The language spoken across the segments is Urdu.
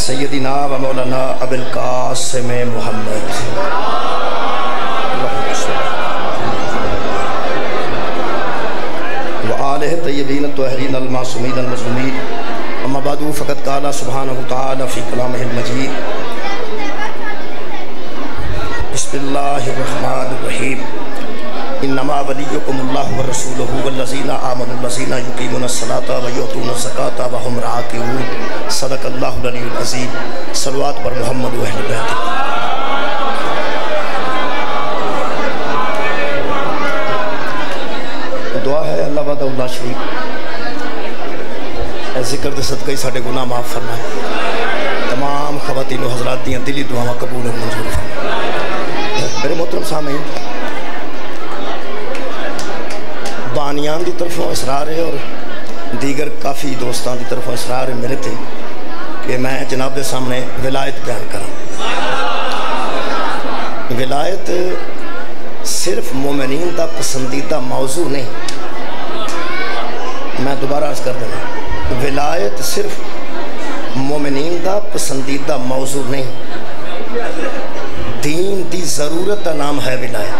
سیدنا و مولانا ابو القاسم محمد وآلہ طیبین الطاہرین المعصومین المظلومین اما بعد فقد قال سبحانہ وتعالی فی کلامہ المجید بسم اللہ الرحمن الرحیم انما ولیکم اللہ ورسولہ والذین آمنوا الذین یقیمون الصلاۃ ویؤتون الزکاۃ وهم راکعون صدق اللہ العلی العظیم صلوات پر محمد و اہل بیت دعا ہے اللہ وحدہ لا شریک اے ذکر دے صدقہ ساڈے گناہ معاف فرمائے تمام خواتین و حضرات دیاں دلی دعاواں قبول و منظور فرمائے میرے محترم سامعین بانیان دی طرفوں اصرار ہے اور دیگر کافی دوستان دی طرفوں اصرار ہے میرے تھے کہ میں جناب دے سامنے ولایت بیان کروں ولایت صرف مومنین دا پسندیدہ موضوع نہیں میں دوبارہ عرض کر دینا ولایت صرف مومنین دا پسندیدہ موضوع نہیں دین دی ضرورت کا نام ہے ولایت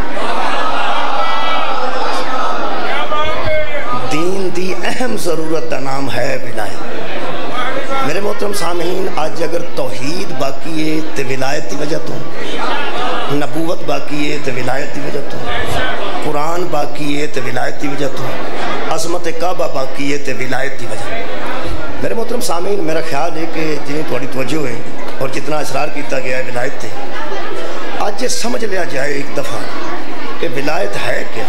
دین دی اہم ضرورت کا نام ہے ولایت میرے محترم سامعین آج اگر توحید باقی ہے تو ولایت کی وجہ تو نبوت باقی ہے تو ولایت کی وجہ تو قرآن باقی ہے تو ولایت کی وجہ تو عظمت کعبہ باقی ہے تو ولایت کی وجہ میرے محترم سامعین میرا خیال ہے کہ جنہیں تھوڑی توجہ ہے اور جتنا اصرار کیتا گیا ہے ولایت تے آج یہ سمجھ لیا جائے ایک دفعہ کہ ولایت ہے کیا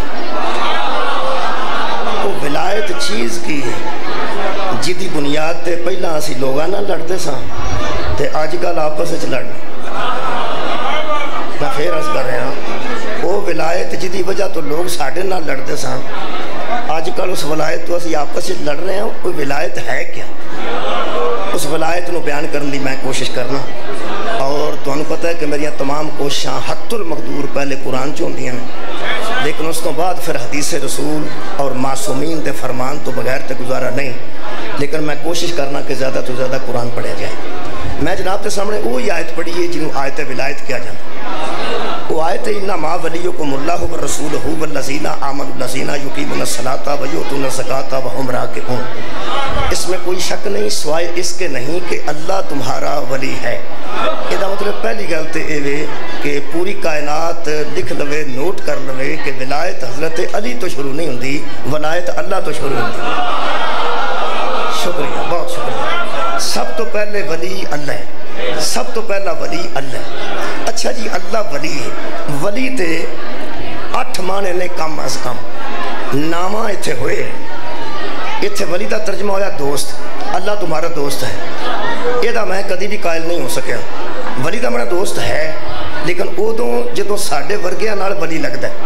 وہ ولایت چیز کی ہے جدی بنیاد تے پہلا اسی لوگاں نہ لڑتے ساں تے آج کل آپس وچ لڑنا میں پھر عرض کر رہا ہوں وہ ولایت جدی وجہ تو لوگ ساڑھے نہ لڑتے ساں آج کل اس ولایت تو اسی آپس وچ لڑ رہے ہیں وہ ولایت ہے کیا اس ولایت نو بیان کرنے میں کوشش کرنا اور تو انہوں پتہ ہے کہ میری تمام کوششاں حت المقدور پہلے قرآن چوندی ہیں لیکن اس تو بعد پھر حدیث رسول اور معصومین دے فرمان تو بغیر تے گزارا نہیں لیکن میں کوشش کرنا کہ زیادہ تو زیادہ قرآن پڑھیا جائے میں جناب کے سامنے وہی آیت پڑھی ہے جنہوں آیت ولایت کیا جاتا وہ آیت انما ولیکم اللہ ورسولہ والذین آمنوا الذین یقیمون الصلاۃ ویؤتون الزکاۃ وهم راکعون اس میں کوئی شک نہیں سوائے اس کے نہیں کہ اللہ تمہارا ولی ہے یہ مطلب پہلی گل تے اے کہ پوری کائنات لکھ لوے نوٹ کر لوے کہ ولایت حضرت علی تو شروع نہیں ہوندی ولایت اللہ تو شروع ہوندی شکریہ بہت شکریہ سب تو پہلے ولی اللہ ہے سب تو پہلا ولی اللہ ہے اچھا جی اللہ ولی ہے ولی تے 8 معنی نے کم از کم نامہ اتھے ہوئے اتھے ولی دا ترجمہ ہویا دوست اللہ تمہارا دوست ہے یہ دا میں کدی بھی قائل نہیں ہو سکیا ولی دا میرا دوست ہے لیکن ادوں جدوں ساڈے ورگیاں نال ولی لگدا ہے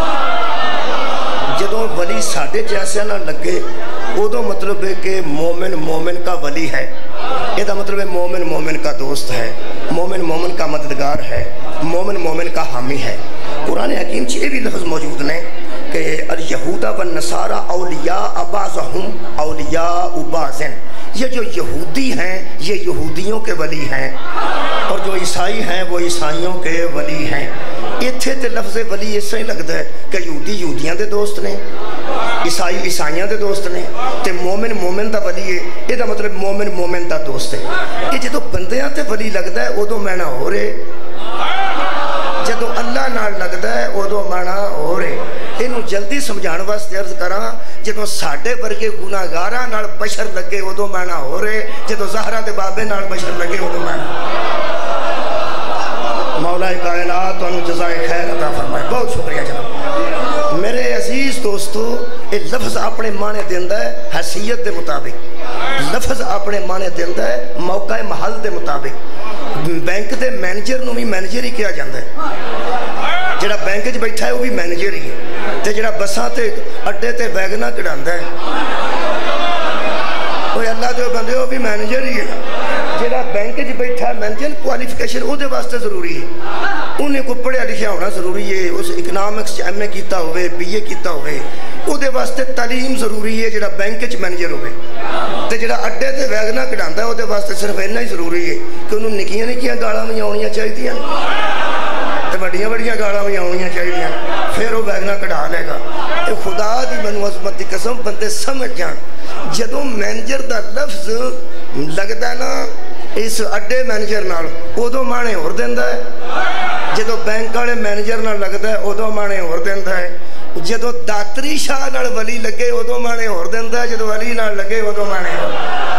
جدوں ولی ساڈے جیسے نہ لگے ادوں مطلب ہے کہ مومن مومن کا ولی ہے یہ دا مطلب ہے مومن مومن کا دوست ہے مومن مومن کا مددگار ہے مومن مومن کا حامی ہے قرآن حکیم یہ بھی لفظ موجود نے کہ الیہود والنصارى اولیاء بعضهم اولیاء بعض یہ جو یہودی ہیں یہ یہودیوں کے ولی ہیں اور جو عیسائی ہیں وہ عیسائیوں کے ولی ہیں اتھے تے لفظ ولی اس سے ہی لگتا ہے کہ یہودی یہودیاں دے دوست نے عیسائی عیسائیاں دے دوست نے تے مومن مومن دا ولی ہے یہ دا مطلب مومن مومن دا دوست ہے یہ جدو بندیاں تے ولی لگتا ہے ادو مینا ہو رہے جدو اللہ نال لگتا ہے ادو مینا ہو رہے انہوں جلدی سمجھان واسطے عرض کراں جدو ساڑھے ورگے گناہگاراں نال بشر لگے ادو مینا ہو رہے جدو زہرہ دے بابے نال بشر لگے ادو مینا مولا کائنات انہوں جزائے خیر عطا فرمائے بہت شکریہ جناب میرے عزیز دوستو یہ لفظ اپنے معنی دیندہ ہے حیثیت دے مطابق لفظ اپنے معنی دیندہ ہے موقع محل دے مطابق بینک دے مینیجر نو بھی مینیجر ہی کیا جاندہ ہے جڑا بینک جی بیٹھا ہے وہ بھی مینیجر ہی ہے تے جڑا بساں تے اڈے تے ویگنا کڑاندہ ہے وہ اللہ دے بندے وہ بھی مینیجر ہی ہے جڑا بینک جی بیٹھا बंदा मैनेजर क्वालिफिकेशन वो वास्ते जरूरी है, उन्हें को पढ़िया लिखा होना जरूरी है, उस इकनॉमिक्स MA किया हो, BA किया हो, वास्ते तालीम जरूरी है। जो बैंक च मैनेजर हो तो जो अड्डे से वैगना कढ़ाता वो वास्ते सिर्फ इन्ना ही जरूरी है कि उन्होंने निक्कियां निक्कियां गालां भी आउणियां चाहिदियां ते वड्डियां वड्डियां गालां भी आउणियां चाहिदियां, फिर वो वैगना कढ़ा लेगा। तो खुदा दी मैनूं अज़मत दी कसम बंदे समझ जान, जदों मैनेजर दा लफ्ज़ लगदा ना इस अड्डे मैनेजर नाल उदों माणे होर दिंदा है, जदों बैंक वाले मैनेजर नाल लगदा है उदों माणे होर दिंदा है, जदों दातरी शाह नाल वली लगे उदों माणे होर दिंदा है, जदों वली नाल लगे उदों माणे होर।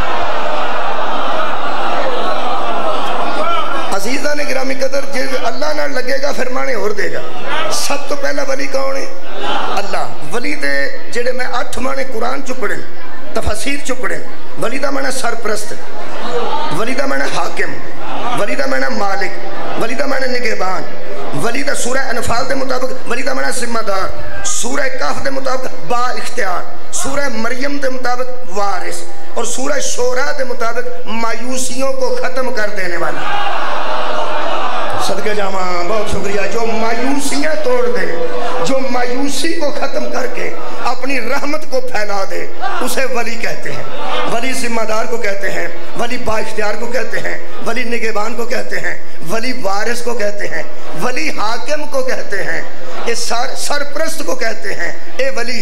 अजीज़ां ने गिरामी कदर जे अल्लाह नाल लगेगा फिर माणे होर देगा। सब तो पहला वली कौन है? अल्लाह। वली दे जेड़े मैं 8 माणे कुरान चु पढ़े, तफसीर चु पढ़े। वली दा माना सरप्रस्त, वली दा माना हाकिम, वली दा माना मालिक, वली दा माना निगहबान, वली दा सूरह अनफाल के मुताबिक वली दा माना जिम्मेदार, सूरह कहफ के मुताबिक बा इख्तियार, सूरह मरियम के मुताबिक वारिस और सूरह शोरा के मुताबिक मायूसियों को ख़त्म कर देने वाला। सदके जामा, बहुत शुक्रिया। जो मायूसियाँ तोड़ दे, जो मायूसी को ख़त्म करके अपनी रहमत को फैला दे, उसे वली कहते हैं। वली जिम्मेदार को कहते हैं, वली बाइख्तियार को कहते हैं, वली निगहबान को कहते हैं, वली वारिस को कहते हैं, वली हाकिम को कहते हैं, ये सरप्रस्त को कहते हैं। ए वली,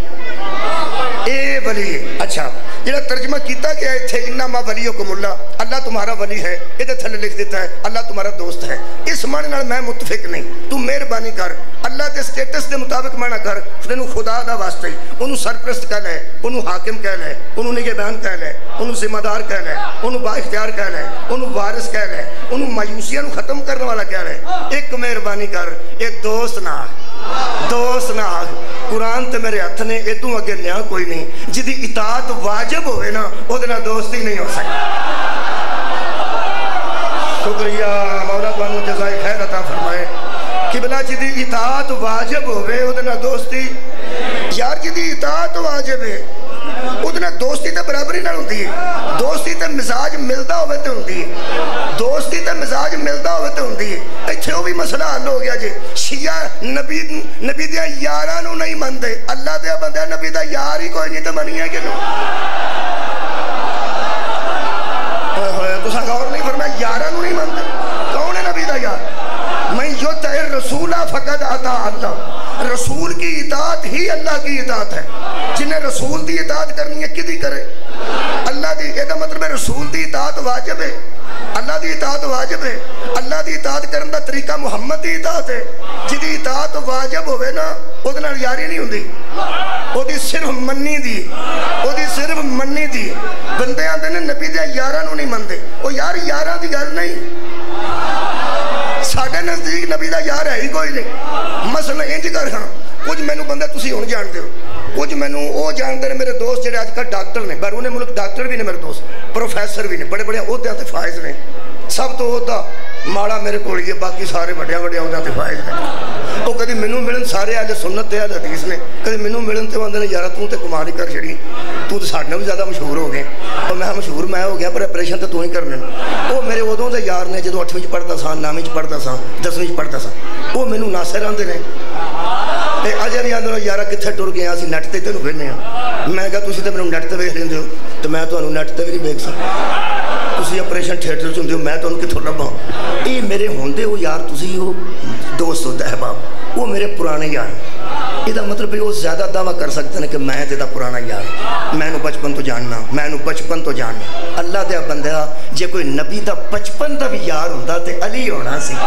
ए वली। अच्छा, जो तर्जमा किया गया इतने इन्नमा वलियुकुमुल्लाह, अल्लाह तुम्हारा वली है, ये थले लिख देता है अल्लाह तुम्हारा दोस्त है। इस माने नाल मैं मुतफिक नहीं, तू मेहरबानी कर अल्लाह के स्टेटस के मुताबिक माना कर, तेनू खुदा दा वास्ते उन्होंने सरप्रस्त कह लै, उन्होंने हाकिम कह लै, उन्होंने निगहबान कह लै, उन्होंने जिम्मेदार कह लै, उन्होंने बाइख्तियार कह लै, उन्होंने वारिस कह लै, उन्होंने मायूसियां नू खत्म करने वाला कह लै। एक मेहरबानी कर, ये दोस्त ना दोस्त ना कुरान ते मेरे हथ ने, इतों अगे न्याय कोई नहीं। जिदी इताअत वाजिब होवे ना उहदे नाल दोस्ती नहीं हो सकती। शुक्रिया मौला तुहानू जज़ाए खैर अता फरमाए। किबला जिदी इताअत वाजिब होवे उहदे नाल दोस्ती, यार जिदी इताअत वाजिब है उहदे नाल दोस्ती तो बराबरी नाल हुंदी है। दोस्ती ते मिजाज मिलदा होवे ते हुंदी है, दोस्ती ते मिजाज मिलदा होवे ते हुंदी है। इत्थे वो भी मसला हल हो गया जी। शिया नबी दे यारां नू नहीं मनदे, अल्लाह दे बंदे नबी दा यार ही कोई नहीं ते मनिया कि तुसां गौर नहीं फरमाया, यारां नू नहीं मनदे। कौन है नबी दा यार? मैं युतिअ रसूला फकद अता अल्लाह, रसूल की इताअत ही अल्लाह की इताअत है। जिन्हें रसूल की इताअत करनी है किदी करे? अल्लाह की। इसका मतलब है रसूल की इताअत वाजिब है, अल्लाह की इताअत वाजिब है। अल्लाह की इताअत करने का तरीका मुहम्मद की इताअत है। जिहदी इताअत वाजिब होवे ना उहदे नाल यारी नहीं हुंदी, ओहदी सिर्फ मन्नी दी, ओहदी सिर्फ मन्नी दी। बंदे आंदे ने नबी दे यारां नूं नहीं मनदे, ओ यार यारां दी गल नहीं। साडे नज़दीक नबी दा यार है ही कोई नहीं। मसला इंज कर, हाँ कुछ मैनू बंदे तुसीं हुण जानदे हो, कुछ मैनू वो जानते हैं मेरे दोस्त जो अजकल डॉक्टर ने, बैरूने मुल्क डॉक्टर भी ने मेरे दोस्त, प्रोफैसर भी ने, बड़े बड़े ओहदे ते फायज ने। सब तो ओहदा माड़ा मेरे को ही है, बाकी सारे बड़े बड़े ओहदे ते फायज ने। वो कभी मैनू मिलन सारे अहले सुन्नत ते अहले हदीस ने, कभी मैनू मिलन तो आंदे ने यार तू तो कमाल ही कर छड़ी, तू तो साडे भी ज़्यादा मशहूर हो गए। और मैं मशहूर मैं हो गया पर ऑपरेशन तो तू ही करने। वो मेरे उदों के यार ने जो 8वीं पढ़ता सा, 9वीं पढ़ता सा, 10वीं पढ़ता सा, वो मैनू नासिर आंदे ने। अजे नहीं आंदे यार कितने टुर गए असं नैट से तेन वेखने। मैं क्या तुम तो मैं नैट से वेख लेंगे हो, तो मैं तुम्हें नैट से भी नहीं वेख सकता। तुम ऑपरेशन थिएटर च होंगे हो, मैं तुम्हें कितों लभा? ये मेरे होंदे हो यार, तुम वो दोस्त होता है बाप, वो मेरे पुराने यार। इसका मतलब भी वो ज़्यादा दावा कर सकते हैं कि मैं तेरा पुराना यार, मैं बचपन तो जानना, मैं बचपन तो जानना। अल्लाह दे बंदा जे कोई नबी का बचपन का भी यार होंदा तो अली होना सी,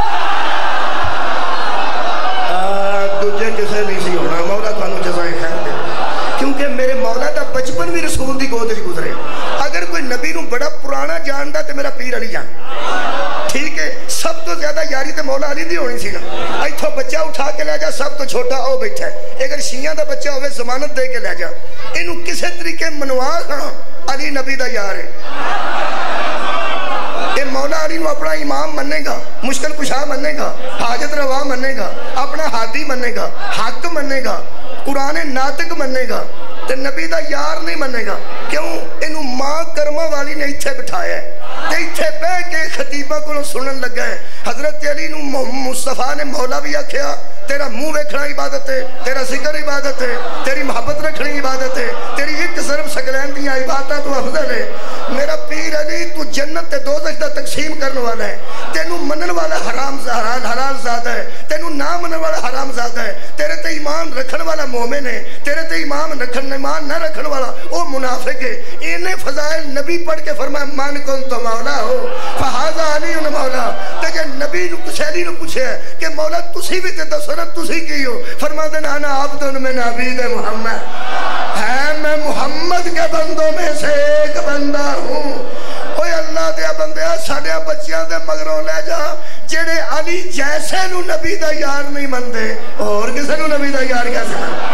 दूजे किसे नहीं सी होना। मौला तुहानू जज़ाए खैर दे, क्योंकि मेरे मौला का बचपन भी रसूल की गोद च गुजरे। अगर कोई नबी नू बड़ा पुराना जानता तो मेरा पीर अली जान, ठीक है। सब तो ज्यादा यारी तो मौला अली दी होनी सी ना। इत्थों बच्चा उठा के लै जा, सब तो छोटा वो बैठा है। अगर शिया का बच्चा होवे जमानत दे के लै जा, इनू किसी तरीके मनवा खां, अली नबी का यार है। मौला अली को अपना इमाम मनेगा, मुश्किल कुशा मनेगा, हाजत रवा मनेगा, अपना हादी मनेगा, हक मनेगा, कुरान नातिक मनेगा, तो नबी का यार नहीं मनेगा। क्यों? इनू मां कर्मा वाली ने इत्थे बिठाया है, इत्थे बह بہ کے خطیبہ کو سنن لگا ہے حضرت علی نو مصطفیٰ نے مولا بھی آکھیا تیرا منہ ویکھنا عبادت ہے، تیرا ذکر عبادت ہے، تیری محبت رکھنی عبادت ہے، تیری ایک ضرب سگلین دیاں عبادتاں تو افضل ہے۔ میرا پیر علی تو جنت تے دوزخ دا تقسیم کرنے والا ہے، تینو منن والا حلال زادہ ہے، تینو نہ منن والا حرام زادہ ہے، تیرے تے ایمان رکھن والا مومن ہے، تیرے تے ایمان نہ رکھن والا او منافق ہے۔ انہیں فضائل نبی پڑھ کے فرمایا من کن تو مولا ہو فہذا علی مولا۔ تے جے نبی نو کسیلی نو پوچھے کہ مولا تسی بھی تے دسو نا تسی کی ہو، فرما دینا انا عبد من عبید محمد، ہے میں محمد کے بندوں میں سے ایک بندہ ہوں۔ اوہ اللہ دیا بندیا ساڑھے بچیاں دے مگروں لے جا جڑے علی جیسے نو نبی دا یار نہیں مندے اور کسے نو نبی دا یار کیسے مندے؟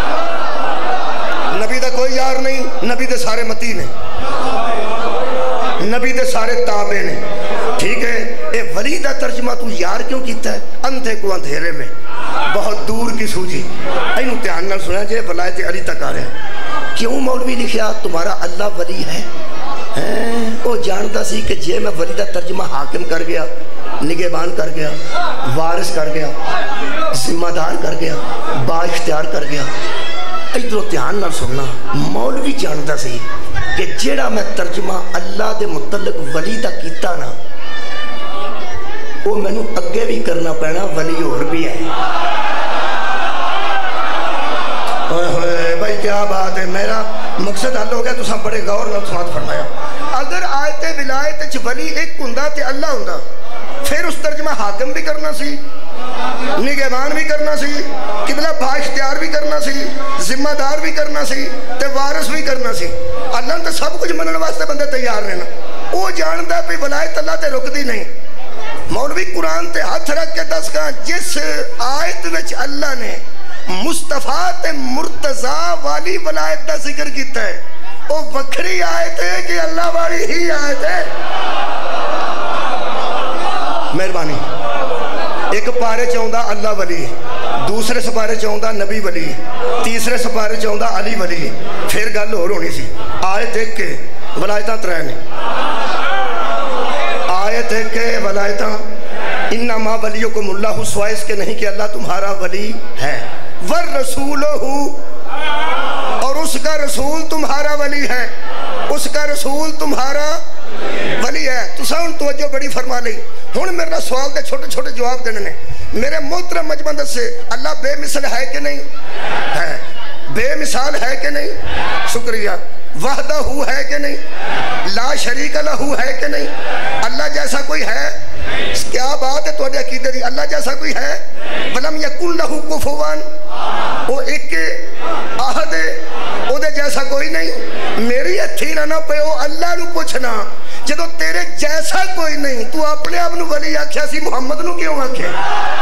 نبی دا کوئی یار نہیں، نبی دے سارے متی نے، نبی دے سارے تابع نے، ٹھیک ہے؟ اے ولی دا ترجمہ تو یار کیوں کیتا ہے؟ اندھے کو اندھیرے میں بہت دور کی سوجی اینو دھیان نال سنا جے ولایت علی تک آ رہے ہیں۔ کیوں مولوی لکھیا تمہارا اللہ ولی ہے؟ وہ جانتا سی کہ جے میں ولی دا ترجمہ حاکم کر گیا، نگہبان کر گیا، وارث کر گیا، ذمہ دار کر گیا، با اختیار کر گیا۔ ادھر دھیان نال سننا، مولوی جانتا سی کہ جیڑا میں ترجمہ اللہ دے متعلق ولی دا کیتا نا وہ میں نو اگے بھی کرنا پینا، ولی اور بھی ہے۔ بھائی کیا بات ہے، میرا مقصد حل ہو گیا، تو سب بڑے غور نال سماعت فرمایا۔ اگر آیت ولایت ولی ایک ہوندا تے اللہ ہوندا پھر اس ترجمہ حاکم بھی کرنا سی، نگہبان بھی کرنا سی، قبلہ با اختیار بھی کرنا سی، ذمہ دار بھی کرنا سی تے وارث بھی کرنا سی۔ اللہ نے سب کچھ منن واسطے بندے تیار رہنا، وہ جاندا ہے بولایت اللہ تے رکدی نہیں۔ مولوی قرآن تے ہاتھ رکھ کے دس گا جس آیت وچ اللہ نے مصطفیٰ تے مرتضیٰ والی ولایت دا ذکر کیتا ہے وہ وکھری آیت ہے کہ اللہ والی ہی آیت ہے؟ مہربانی، ایک پارے چاہندہ اللہ ولی ہے، دوسرے سپارے چاہندہ نبی ولی ہے، تیسرے سپارے چاہندہ علی ولی ہے، پھر گل اور ہونی سی۔ آیت ایک کے ولایتاں ترے نے، آیت ایک کے ولایتاں انما ولیکم اللہ، سوائے اس کے نہیں کہ اللہ تمہارا ولی ہے، والرسولہ، اور اس کا رسول تمہارا ولی ہے، اس کا رسول تمہارا ولی ہے۔ تو ساؤن توجہ بڑی فرما لئی، ہون میرا سوال دے چھوٹے چھوٹے جواب دینے نے۔ میرے محترم مجمع سے اللہ بے مثل ہے کہ نہیں؟ ہے۔ بے مثال ہے کہ نہیں؟ شکریہ۔ وحدہ ہو ہے کہ نہیں؟ لا شریک لہ ہے کہ نہیں؟ اللہ جیسا کوئی ہے؟ کیا بات ہے توڑے عقیدے دی، اللہ جیسا کوئی ہے؟ ولم یکن لہ کفوا، وہ ایک آہد ہے، او دے جیسا کوئی نہیں۔ میری ہتھی نہ پیو اللہ نو پوچھنا جدو تیرے جیسا کوئی نہیں تو اپنے آپ نو ولی آکھیا سی، محمد نو کیوں آکھیا؟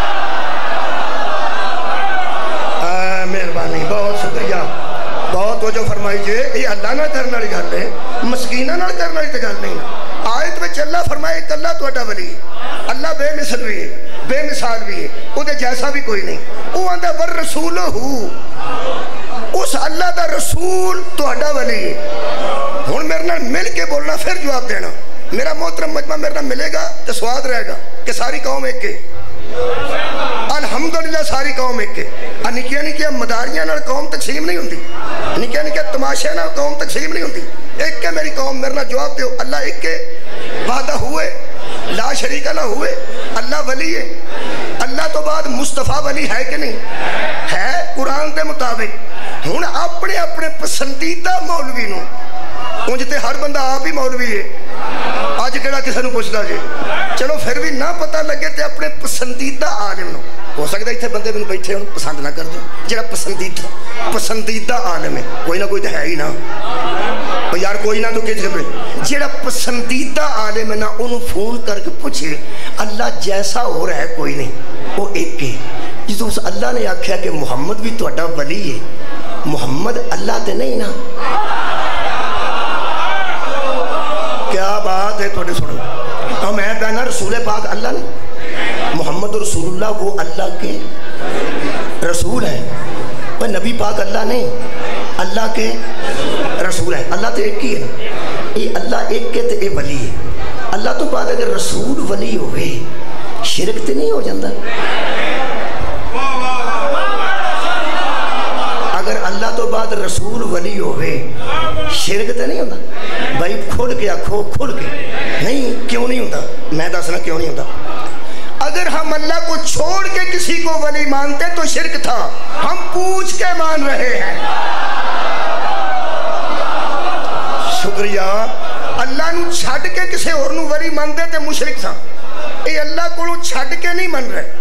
مہربانی، بہت شکریہ، بہت وجہ فرمائی جے۔ یہ اللہ نہ کرنے والی گل ہے، مسکینہ نہ کرنے والی تے گل نہیں۔ آیت میں اللہ فرمائے کہ اللہ تہاڈا ولی، اللہ بے مثل بھی ہے، بے مثال بھی ہے، او دے جیسا بھی کوئی نہیں۔ وہ آندا والرسولہ، اس اللہ دا رسول تہاڈا ولی ہے۔ ہن میرے نال مل کے بولنا پھر جواب دینا۔ میرا محترم مجمع میرے نال ملے گا تو سواد رہے گا کہ ساری قوم ایک ہے، الحمدللہ ساری قوم ایک ہے۔ نکیاں نکیاں مداریاں نال قوم تقسیم نہیں ہوندی، نکیاں نکیاں تماشے نال قوم تقسیم نہیں ہوندی۔ ایک ہے میری قوم، میرے نال جواب دیو، اللہ ایک ہے، وحدہ ہوئے، لا شریک لہ ہوئے، اللہ ولی ہے۔ اللہ تو بعد مصطفیٰ ولی ہے کہ نہیں؟ ہے قرآن دے مطابق۔ ہن اپنے اپنے پسندیدہ مولوی نو، انجتے ہر بندہ آپ ہی مولوی ہے، آج کہڑا کسے نو پوچھدا جی؟ چلو پھر بھی نہ پتہ لگے تے اپنے پسندیدہ عالم نو، ہو سکتا ہے اتنے بندے میں بیٹھے ہوں پسند نہ کر دو، جڑا پسندیدہ عالم ہے، کوئی نہ کوئی تو ہے ہی نا یار، کوئی نہ تو کچھ کرے، جڑا پسندیدہ عالم ہے نا انہوں فون کر کے پوچھے اللہ جیسا ہو رہا ہے کوئی نہیں، وہ ایک ہے۔ جس اس اللہ نے آکھیا کہ محمد بھی تہاڈا ولی ہے، محمد اللہ تے نہیں نا؟ کیا بات ہے تھوڑے سنو، اور میں کہنا رسول پاک اللہ نے، محمد رسول اللہ وہ اللہ کے رسول ہیں، پر نبی پاک اللہ نہیں، اللہ کے رسول ہیں۔ اللہ تو ایک ہی ہے نا، یہ اللہ ایک کے تو یہ ولی ہے۔ اللہ تو بعد اگر رسول ولی ہوئے شرک تے نہیں ہو جاندہ؟ اگر اللہ تو بعد رسول ولی ہوئے شرک تے نہیں ہوتا؟ بھائی کھل کے آکھو، کھل کے نہیں، کیوں نہیں ہوتا؟ میں دسنا کیوں نہیں ہوتا؟ اگر ہم اللہ کو چھوڑ کے کسی کو ولی مانتے تو شرک تھا، ہم پوچھ کے مان رہے ہیں۔ شکریہ۔ اللہ نو چھڑ کے کسی اور نو ولی مانتے تے مشرک تھا، اے اللہ کو چھڑ کے نہیں من رہے۔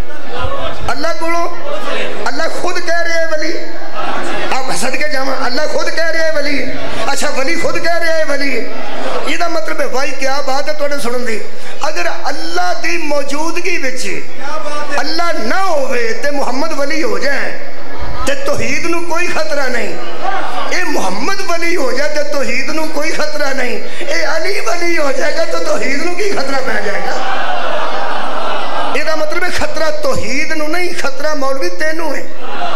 اللہ خود کہہ رہے ہیں ولی، آپ حسد کے جامع اللہ خود کہہ رہے ہیں ولی، اچھا ولی خود کہہ رہے ہیں ولی، یہ دا مطلب ہے بھائی کیا بات ہے توڑے سنن دی۔ اگر اللہ دی موجودگی بچے اللہ نہ ہوئے تے محمد ولی ہو جائے تے توحید نو کوئی خطرہ نہیں، اے محمد ولی ہو جائے تے توحید نو کوئی خطرہ نہیں، اے علی ولی ہو جائے گا تو توحید نو کی خطرہ پہ جائے گا۔ یہ دا مطلب ہے خطرہ توحید نو نہیں، خطرہ مولوی تینوں ہے۔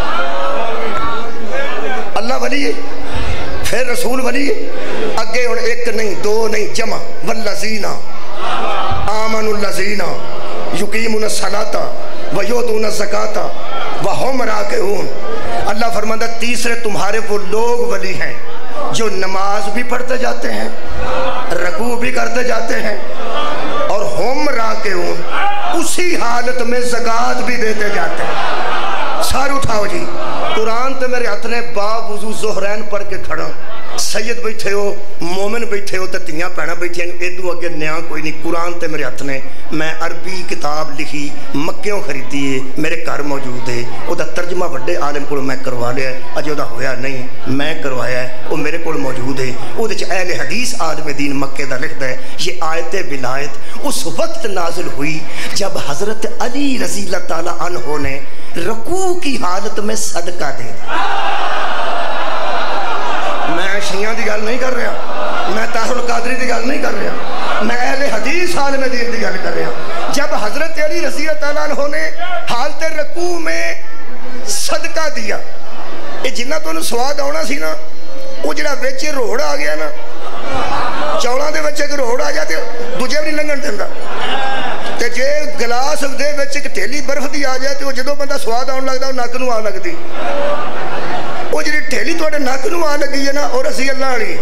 اللہ ولی ہے، پھر رسول ولی ہے، اگے اور ایک نہیں دو نہیں جمع، والذین آمنوا الذین یقیمون الصلاۃ ویؤتون الزکاۃ وہم راکعون۔ اللہ فرماتا تیسرے تمہارے وہ لوگ ولی ہیں جو نماز بھی پڑھتے جاتے ہیں، رکوع بھی کرتے جاتے ہیں، اور ہم راکعون اسی حالت میں زکوٰۃ بھی دیتے جاتے ہیں۔ سار اٹھاؤ جی، قرآن تے میرے ہاتھ نے باب وضو ظہرین پڑھ کے کھڑا، سید بیٹھے ہو، مومن بیٹھے ہو، تتیاں پہنا بیٹھے ہیں، ایدو اگے نیا کوئی نہیں۔ قرآن تے میرے ہاتھ نے، میں عربی کتاب لکھی، مکیوں خریدی ہے، میرے گھر موجود ہے، او دا ترجمہ بڑے عالم کو میں کروا لیا ہے، اجے او دا ہویا نہیں، میں کروایا ہے، وہ میرے کو موجود ہے۔ او دے اہل حدیث عالم دین مکے دا لکھتا ہے، یہ آیت ولایت اس وقت نازل ہوئی جب حضرت علی رضی اللہ تعالیٰ عنہ نے رکوع کی حالت میں صدقہ دے دیا۔ میں شیعہ دی گل نہیں کر رہا، میں طاہر القادری دی گل نہیں کر رہا، میں اہل حدیث عالم دین دی گل کر رہا۔ جب حضرت علی رضی اللہ تعالیٰ عنہ نے حالت رکوع میں صدقہ دیا، یہ جنہ تو انہوں سواد آنا سی نا، وہ جڑا ویچے روڑ آ گیا نا، چوڑاں دے وچے کہ روڑ آ جاتے دوجے بھی نہیں لنگن دیندہ، تے جے گلاس دے وچے کہ ٹھیلی برف دی آ جائے تے وہ جدو بندہ سواد آن لگتا وہ نک نو آ لگ دی، وہ جی ٹھیلی توڑے نک نو آ لگی ہے نا، اور رضی اللہ علی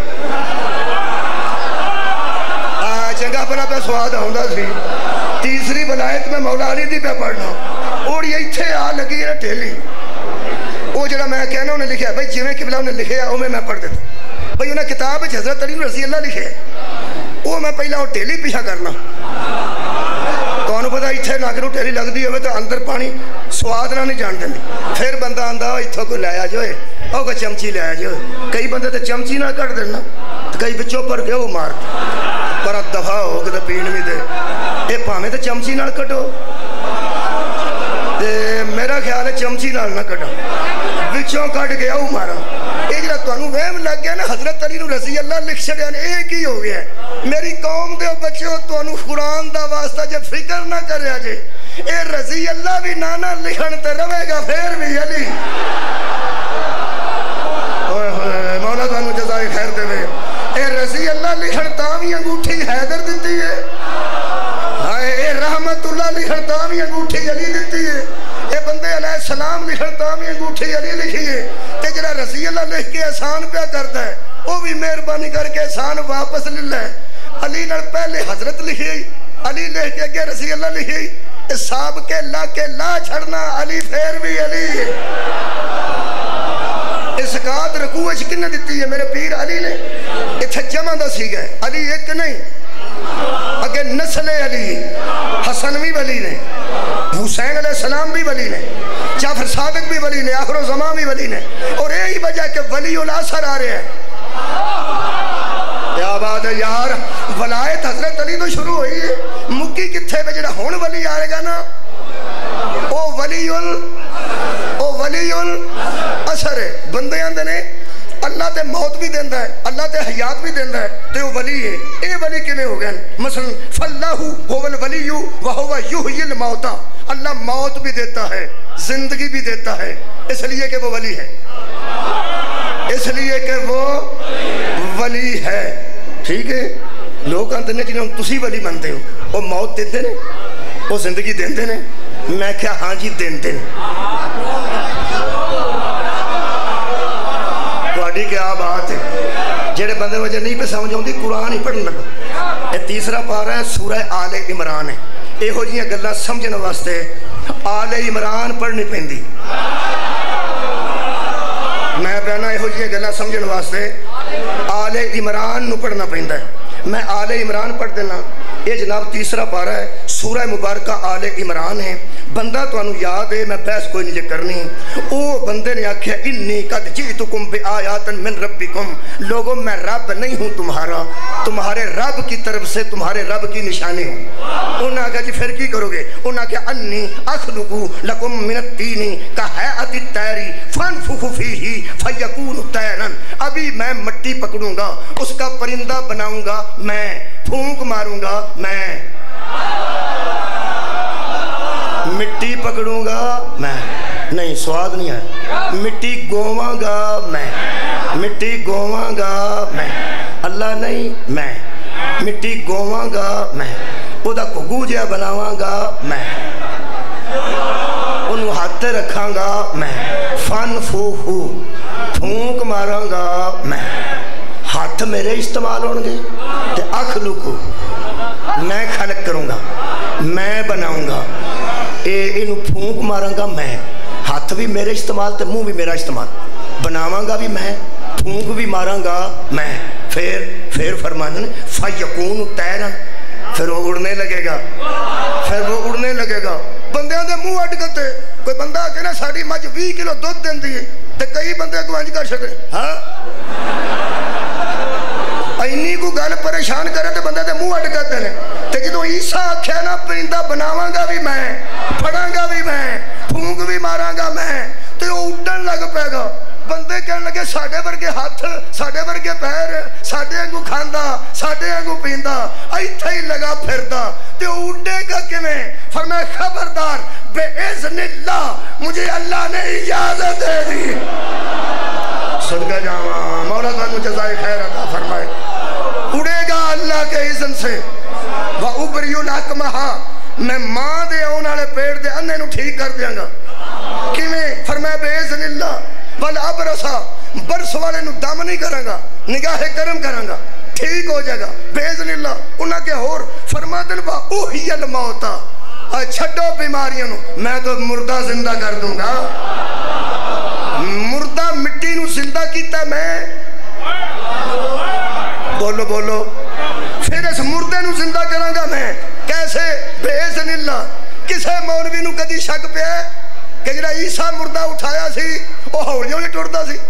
چنگا پنا پہ سواد آندا سی۔ تیسری ولایت میں مولا علی دی پہ پڑھنا، اور یہ اتھے آ لگی ہے نا ٹھیلی، وہ جڑا میں کہنا انہیں لکھیا بھائی جویں قبلہ انہیں لکھیا وہ میں پڑھ دیتا، بھائی انہیں کتاب حضرت علی رضی اللہ لکھے، وہ میں پہلا وہ ٹھیلی پیچھا کرنا، تو انہوں پتا اتھے ناکرو ٹھیلی لگ دی ہوئے تو اندر پانی سواد نہ نہیں جان دیں، پھر بندہ آندہ اتھوں کو لے آ جائے، او کو چمچی لے آ جائے، کئی بندے تو چمچی نہ کٹ دینا، کئی بچوں پر گئے وہ مار پر اب دفعہ ہو کہ پین بھی دے، اے پاہمیں تو چمچی نہ کٹو، میرا خیال ہے چمچی نال نہ کٹا، بچوں کٹ گیا وہ مارا۔ ایک جڑا تانوں وہم لگ گیا نا حضرت علی رضی اللہ لکھ چھڑیا نے، ایک ہی ہو گیا ہے۔ میری قوم دے بچوں تانوں قرآن دا واسطہ جے فکر نہ کریا جے، اے رضی اللہ بھی نانا لکھن تے روے گا پھر بھی علی۔ مولا تانوں جزائے خیر دے وے، اے رضی اللہ لکھن تاوی انگوٹھی حیدر دیتی ہے، اے رحمت اللہ لکھن تاوی انگوٹھی علی دیتی ہے، اے بندے علیہ السلام لکھن تاوی انگوٹھی علی لکھی ہے، تے جڑا رضی اللہ لکھ کے احسان پہ کرتا ہے وہ بھی مہربانی کر کے احسان واپس لے لے۔ علی نال پہلے حضرت لکھی، علی لکھ کے اگے رضی اللہ لکھی، صاحب کے لا چھڑنا علی پھر بھی علی۔ اسقات رکوع کنے دیتی ہے میرے پیر علی نے، اتھے جمع دا سی گئے، علی ایک نہیں، اگے نسل علی، حسن بھی ولی نے، حسین علیہ السلام بھی ولی نے، جعفر صادق بھی ولی نے، آخر و زمان بھی ولی نے، اور یہی وجہ کہ ولی الاثر آ رہے ہیں۔ کیا بات ہے یار، ولایت حضرت علی تو شروع ہوئی ہے، مکی کتھے پہ جڑا ہون ولی آئے گا نا، او ولی الاثر ہے۔ بندے آندے نے اللہ تے موت بھی دیندہ ہے، اللہ تے حیات بھی دیندہ ہے، تے وہ ولی ہے۔ اے ولی کیویں ہو گئے مثلا فاللہ هو الولی وهو یحیی الموتى، اللہ موت بھی دیتا ہے، زندگی بھی دیتا ہے، اس لیے کہ وہ ولی ہے، اس لیے کہ وہ ولی ہے۔ ٹھیک ہے، लोग आते ने जिन्हें तुसी वली मनते हो वो मौत देते ने वो जिंदगी देंदे ने मैं क्या हाँ जी देंदे ने तुहाडी क्या बात है जेड़े बंदे वजह नहीं पे समझ आती कुरान ही पढ़न लगा। ये तीसरा पारा है सूरह आले इमरान है। इहो जिहियां गल्लां समझण वास्ते आले इमरान पढ़नी पैंदी। मैं कहना इहो जिहियां गल्लां समझण वास्ते आले इमरान नूं पढ़ना पैंदा है। मैं आले इमरान पढ़ देना। ये जनाब तीसरा पारा है सूरह मुबारक आले इमरान है। बंदा तुहानू याद है मैं बहस कोई नहीं करनी। वो बंदे ने आख्या इन्नी कद जीतुकुम बिआयातिन मिन रब्बिकुम, लोगों मैं रब नहीं हूँ तुम्हारा, तुम्हारे रब की तरफ से तुम्हारे रब की निशानी हूँ। उन्हें आख्या जी फिर की करोगे? उन्हें आख्या अन्नी अखलुकु लकुम मिनत तीनी का हैअति तैरी फनफुखु फीही फयकूनु तैरन। अभी मैं मिट्टी पकड़ूंगा उसका परिंदा बनाऊंगा मैं, फूंक मारूंगा मैं, मिट्टी पकड़ूंगा मैं, नहीं स्वाद नहीं है, मिट्टी गोवांगा मैं, मिट्टी गोवांगा मैं, अल्लाह नहीं मैं, मिट्टी गोवांगा मैं, उदा घुगू जिहा बनावांगा मैं, उन्हें हाथ रखांगा मैं, फन फूफू फूंक मारांगा मैं, हाथ मेरे इस्तेमाल होंगे ते अखलुकु मैं खलक करूंगा मैं बनाऊंगा, इनू फूंक मारांगा मैं, हाथ भी मेरे इस्तेमाल ते मुंह भी मेरा इस्तेमाल, बनावांगा भी मैं फूंक भी मारांगा मैं। फिर फरमाने फयकून तैरन, फिर वो उड़ने लगेगा, फिर वो उड़ने लगेगा। बंदे दे मुंह अट गते कोई बंदा आके ना साड़ी मझ 20 किलो दुध देंदी है ते कई बंदे अगों इंज कर सकदे हाँ इन्नी को गल परेशान करे तो बंदे दे मुंह अट गते ने। ते जदों ईसा आख्या ना परिंदा बनावांगा भी मैं, फड़ांगा भी मैं, फूंक भी मारांगा मैं, ते वो उड़न लग पेगा। बंदे कहने लगे साडे वर्गे हाथ साडे वर्गे पैर साडे वांगू खांदा साडे वांगू पींदा इत्थे ही लगा फिरदा ते उड़ेगा किवें? फरमाया खबरदार बेइज़्निल्लाह मुझे अल्लाह ने इजाजत दे दी। सदका जावा मौला तुहानू जज़ाए खैर अता फरमाए। उड़ेगा अल्लाह के इज़्न से। व उबरियुल अकमहा, मैं मां दे आने वाले पेट दे अन्ने नू ठीक कर दियांगा। किवें? फरमाया बेइज़्निल्लाह। वल अबरसा, बरस वाले नू दम नहीं करांगा, निगाहे करम करांगा, ठीक हो जाएगा बेइज़्निल्लाह। उन्हें क्या होर फरमा दिल वा उहियल मौता, छड्डो बीमारियों नू मैं तो मुर्दा जिंदा कर दूंगा। मुर्दा मिट्टी नू जिंदा कीता मैं, बोलो बोलो। फिर इस मुर्दे नू जिंदा करांगा मैं कैसे? बेइज़्निल्लाह। किसे मौलवी नू कदी शक पिया कि जिहड़ा ईसा मुर्दा उठाया सी वो हौली हौली टुरदा सी,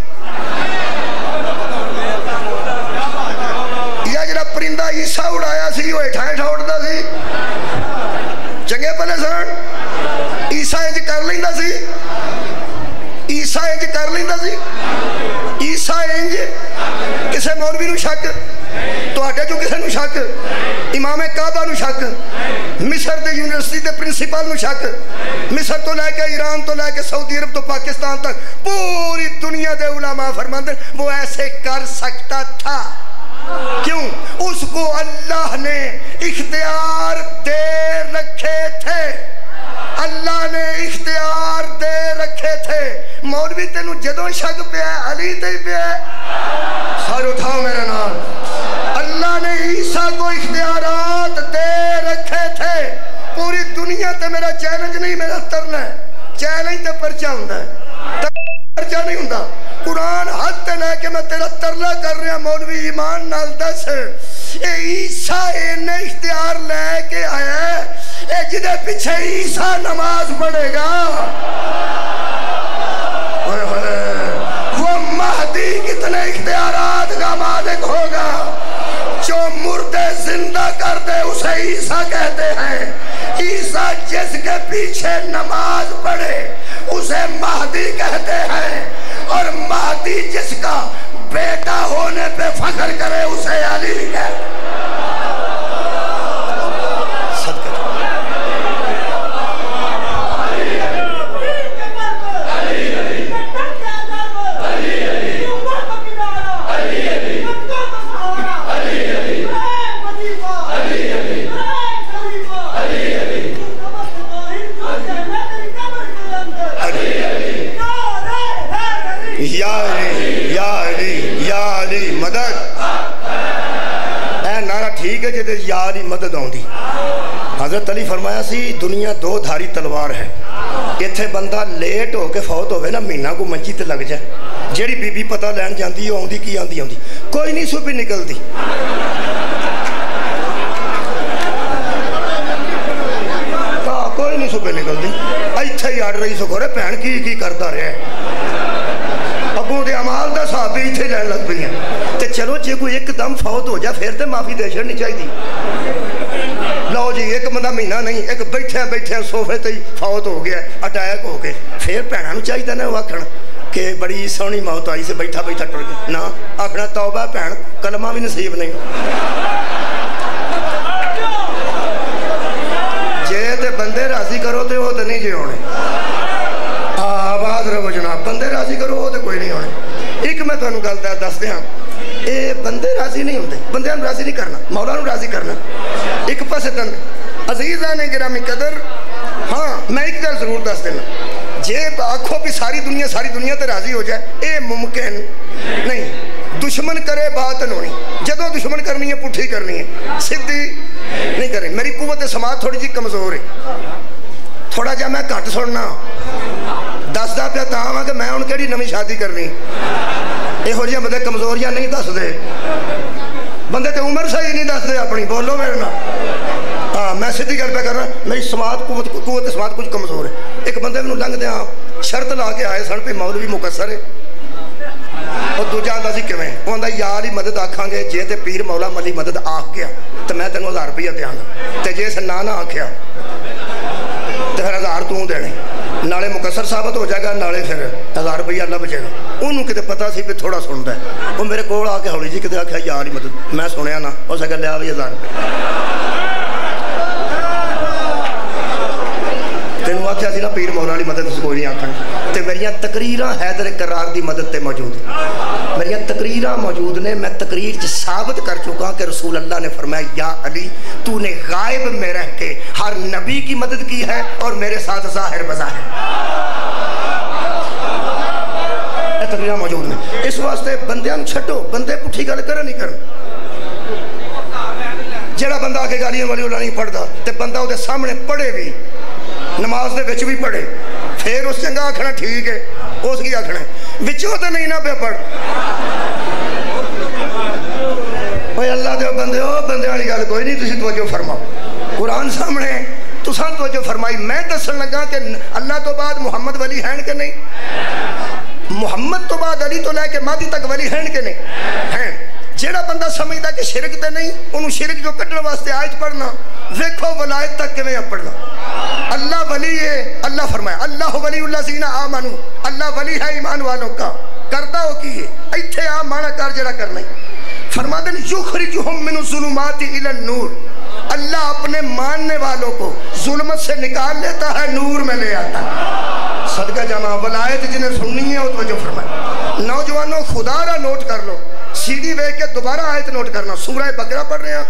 या जिहड़ा परिंदा ईसा उड़ाया सी वो हेठां हेठां उड़दा सी? चंगे भले सन ईसा इंज कर लैंदा सी, ईसा इंज कर लैंदा सी, ईसा इंज। किसे मौलवी नू शक? तुहाडे चों किसे नू शक? इमाम काबा नू शक? मिस्र दे यूनिवर्सिटी दे प्रिंसीपल नू शक? मिस्र तो लैके ईरान तो लैके सऊदी अरब तो पाकिस्तान तक पूरी दुनिया दे उलमा फरमाते वो ऐसे कर सकता था। क्यों? उसको अल्लाह ने इख्तियार दे रखे थे, अल्लाह ने इख्तियार दे रखे थे। मौलवी तेनू जदों शक पिया अली ते पिया, सर उठाओ मेरे नाल। अल्लाह ने ईसा को इख्तियारात दे रखे थे। पूरी दुनिया ते मेरा चैलेंज नहीं, मेरा तरला है। चैलेंज ते पर्चा हुंदा है, पर्चा नहीं हुंदा। कुरान हाथ ते लेके मैं तेरा तरला कर रहा मौलवी ईमान नाल दस ए ईसा इन्ने इख्तियार लेके आया ए जिदे पीछे ईसा नमाज पढ़ेगा वो महदी कितने इख्तियारात का मालिक होगा। जो मुर्दे जिंदा कर दे उसे ईसा कहते हैं। ईसा जिसके पीछे नमाज पढ़े उसे महदी कहते हैं, और महदी जिसका बेटा होने पे फख्र करे उसे अली कहते हैं। या अली मदद, ए नारा ठीक है जिहदे या अली मदद आउंदी। हज़रत अली फरमाया सी दुनिया दो धारी तलवार है, इत्थे बंदा लेट हो के फौत होवे ना महीना को मंजी ते लग जाए, जेड़ी बीबी पता लैन जाती है आउंदी की आंदी आउंदी कोई नहीं सुबह निकलती। कोई नहीं सुबह निकलती, इत्थे ही अड़ रही सुखोरे भैन की करता रहा। अगों के अमाल का हिसाब भी इत्थे लैन लग पई ते चलो जे कोई एकदम फौत हो जाए फिर तो माफ़ी दे छड़नी चाहिए। लो जी एक बंदा महीना नहीं, एक बैठे बैठे सोफे ते फौत हो गया, अटैक हो गए, फिर भैनों को चाहिए ना आखण कि बड़ी सोहनी मौत आई से बैठा बैठा टुर गया ना, आखना तौबा भैन कलमा भी नसीब नहीं। जे बंदे राजी करो तो वो तो नहीं जे होने। आबाद रहो जनाब, बंदे राजी करो वो तो कोई नहीं होने। एक मैं तुहानू गल दस दियां, ये बंदे राजी नहीं होंगे, बंदे राजी नहीं करना, मौला नू राजी करना। एक पासे तन अजीज़ा ने गिरामी कदर, हाँ मैं एक गल जरूर दस देना, जे आखो भी सारी दुनिया तो राजी हो जाए, ये मुमकिन नहीं। दुश्मन करे बात होनी, जदों दुश्मन करनी है पुठी करनी है, सीधी नहीं करनी। मेरी कुव्वत समाज थोड़ी जी कमज़ोर है, थोड़ा जा मैं घट सुनना, दसदा पिया तां वा कि मैं हुण किहड़ी नवीं शादी करनी। इहो जिहियां बंदे कमज़ोरियां नहीं दसदे, बंदे तो उम्र सही नहीं दसदे अपनी। बोलो मेरे नाल, हाँ मैं सीधी गल पे कर रहा, मेरी समाज कुव्वत समाज कुछ कमज़ोर है। एक बंदे मैनूं लंघदियां शर्त ला के आए सन भी मौलवी मुकस्सर है, और दूजा आंदा सी किवें, वो आंदा यार ही मदद आखांगे जे ते पीर मौला मली मदद आख गया तो मैं तेनों 1000 रुपया देंगा, तो जे ना आख्या तो फिर 1000 तू देने, नाले मुकस्सर साबित हो जाएगा, नाले फिर 1000 रुपया लभ जाएगा। उन्होंने किते पता सी भी थोड़ा सुनता है, वो मेरे कोल आके हौली जी किते आख्या यार ही मदद, मैं सुनिया ना, उस आख्या लिया भी 1000 रुपये। तेनों आख्या सी ना पीर मौला वाली मदद कोई नहीं आखनी। तो मेरिया तकरीर हैदर करार की मदद से मौजूद, मेरिया तकरीर मौजूद ने। मैं तकरीर साबित कर चुका कि रसूल अल्लाह ने फरमाया या अली तूने गायब में रह के हर नबी की मदद की है और मेरे साथ ज़ाहिर बज़ाहिर। तकरीर मौजूद ने, इस वास्ते बंदियां छड्डो, बंदे पुठी गल कर नहीं कर। जेड़ा बंदा आके गालियां वाली नहीं पढ़ता तो बंदा उसके सामने पढ़े भी, नमाज दे विच भी पढ़े, फिर उस चंगा आखना ठीक है, उस की आखना विचों तो नहीं ना पे पढ़। अल्लाह दे बंदे हो, बंदे वाली गल कोई नहीं, तुसीं तवज्जो फरमाओ। कुरान सामने तुसां तवज्जो फरमाई, मैं दसन लगा कि अल्लाह तो बाद मुहम्मद वली हैं कि नहीं, मुहम्मद तो बाद अली तो लैके मादी तक वली हैं कि नहीं हैं। जेड़ा बंदा समझदा कि शिरक ते नहीं, उन्होंने शिरक जो कटने वास्ते आयत पढ़ना, देखो वलायत तक किवें पढ़ना। अल्लाह वली है, अल्लाह फरमाया अल्लाह वलीउल्लज़ीना आमनू, अल्लाह वली है ईमान वालों का। करता हो की है इत्थे आ माना कर जेड़ा करना है। फरमाते हैं युखरिजुहुम मिनज़्ज़ुलुमाति इलन नूर, अल्लाह अपने मानने वालों को जुल्मत से निकाल लेता है, नूर में ले आता है। सदका जमा वलायत जिन्हें सुननी है वो जो फरमाया। नौजवानों खुदारा नोट कर लो, सीडी देख के दोबारा आयत नोट करना। सूरह बकरा पढ़ रहे हैं,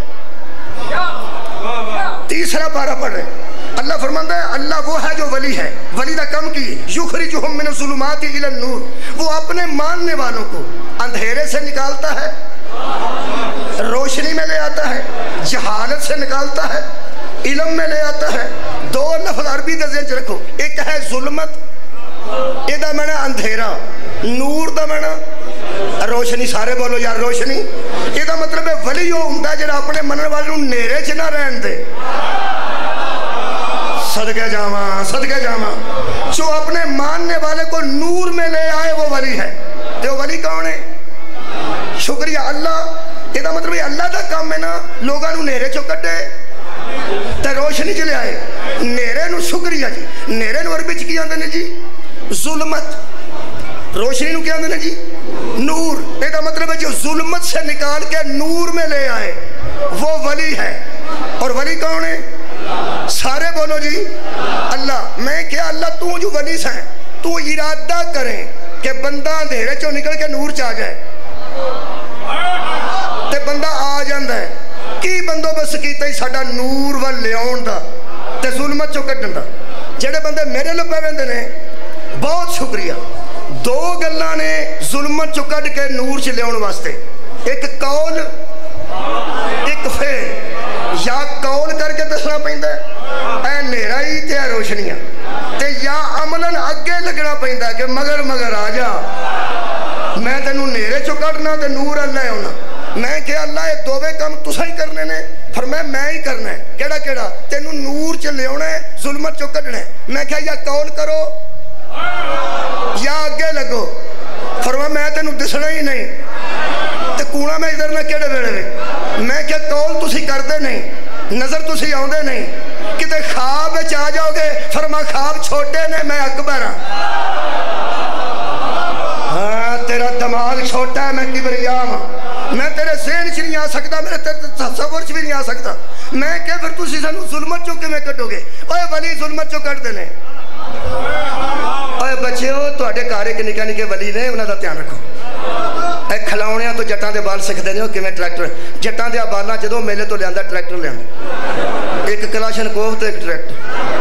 3रा पारा पढ़ रहे हैं। अल्लाह फरमाता है अल्लाह वो है जो वली है, वली का कम की युखरिजुहुम मिनज़्ज़ुलुमाति इलन नूर, वो अपने मानने वालों को अंधेरे से निकालता है, रोशनी में ले आता है, जहालत से निकालता है, इल्म में ले आता है। 2 लफ्ज़ अरबी का ज़हन रखो, एक है जुल्मत, एदा माना अंधेरा, नूर दा माना रोशनी। सारे बोलो यार रोशनी। एदा मतलब है वली वो हुंदा जिहड़ा अपने मनन वाले नूं नेरे च ना रहन दे। सदके जावा जो अपने मानने वाले को नूर में ले आए वो वली है। तो वली कौन है? शुक्रिया अल्लाह। एदा मतलब अल्लाह का काम है ना लोगों नूं नेरे चो कड्डे ते रोशनी च ले आए। नेरे नूं शुक्रिया जी, नेरे नूं अरबी च की आंदे ने जी जुल्मत, रोशनी नूं क्या आंदे ने जी नूर। एदा मतलब है जो जुल्मत से निकाल के नूर में ले आए वो वली है। और वली कौन है? सारे बोलो जी अल्लाह। मैं क्या अल्लाह तू जो वली है, तू इरादा करें कि बंदा अंधेरे चो निकल के नूर च आ जाए ते बंदा आ जाता है। की बंदोबस्त किया साडा नूर वल लियाउण दा ते जुल्मत चो कड्ढण दा। जेड़े बंदे मेरे लो पै वेंदे ने बहुत शुक्रिया, दो गल्लां ने जुल्मत चो कढ़ के नूर च लियाउण वास्ते, एक कौल एक फेर। या कौल करके दसना पैंदा ऐ नेरा ही ते रोशनियां, ते या अमलन अगे लगना पैंदा कि मगर मगर आ जा, मैं तेनू नेरे चो कढ़ना ते नूर अल्लाह आउना। मैं क्या अल्लाह ये दोवें काम तुसा ही करने ने? फरमाया मैं ही करना है। केड़ा केड़ा? तेनू नूर च लियाउणा है, जुल्मत चो कढ़ना है। मैं क्या या कौल करो या अगे लगो। फरमाया मैं तेनू दिसना ही नहीं, ते कूड़ा मैं इधर ना केड़े वेले वे। मैं क्या कौल तुसी करदे नहीं, नजर तुसी आउंदे नहीं, किते ख्वाब विच आ जाओगे। फरमा ख्वाब छोटे ने, मैं अकबर हाँ। हाँ तेरा दिमाग छोटा है, मैं किबरिया हाँ। मैं तेरे ज़हन च नहीं आ सकता, मेरे तेरे तसव्वुर च भी नहीं आ सकता। मैं क्या फिर तुसी सानू जुल्मत चो किवें कढोगे? ओए वली जुल्मत चो कढदे ने। ओए बच्चेओ तुहाडे घर एक निक्के निक्के वली ने, उन्हां दा ध्यान रखो। ए खिलौणियां तो जट्टां दे बाल सिखदे ने, ओ किवें ट्रैक्टर जट्टां दे बालां जदों मेले तो लिआंदा ट्रैक्टर लिआंदा, एक कलाशनकोव ते एक ट्रैक्टर।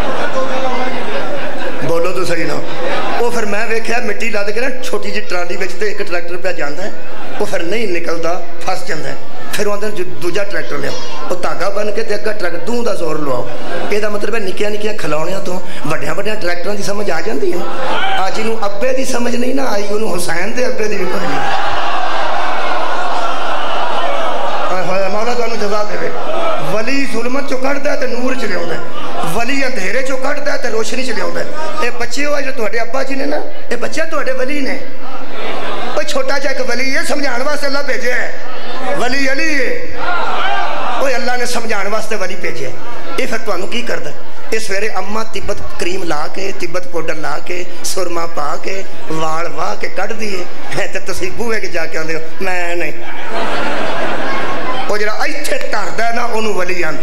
बोलो तो सही ना। वो फिर मैं वेख्या मिट्टी लद के ना छोटी जी ट्राली विच ते एक ट्रैक्टर पे जाता है, वो फिर नहीं निकलता, फस जाता है। फिर आंदे दूजा ट्रैक्टर लियाओ, वो धागा बन के ते अग्गा ट्रैक्टर दूं दा जोर लवाओ। ਇਹਦਾ मतलब है निक्कियां निक्कियां खिलौणियां तो ਵੱਡਿਆਂ ਵੱਡਿਆਂ ट्रैक्टरां ਦੀ समझ आ जाती है। आज इनू अब्बे ਦੀ समझ नहीं ना आई, ਉਹਨੂੰ हुसैन ਦੇ अब्बे ਦੀ भी कोई नहीं। मौला तुहानू जज़ा देवे। वली जुल्मत चो कढ़दा ते नूर च लियाउंदा, वली अंधेरे चो कढ़दा ते रोशनी च लियाउंदा। ये बच्चे हो जो तुहाडे अब्बा जी ने ना, ये बच्चे तुहाडे वली ने। कोई छोटा जा एक वली है, समझाने वास्ते अल्लाह भेजे है। वली अली है, कोई अल्लाह ने समझाने वास्ते वली भेजे। ये फिर तुहानू की करदा? ये सवेरे अम्मा तिब्बत क्रीम ला के, तिब्बत पाउडर ला के, सुरमा पा के, वाल वाह के कढ़ दिए है, तो तुसीं बूहे के जाके आंदे हो मैं नहीं। वो जरा इत्थे धरदा है ना, उन्होंने वली आंदा।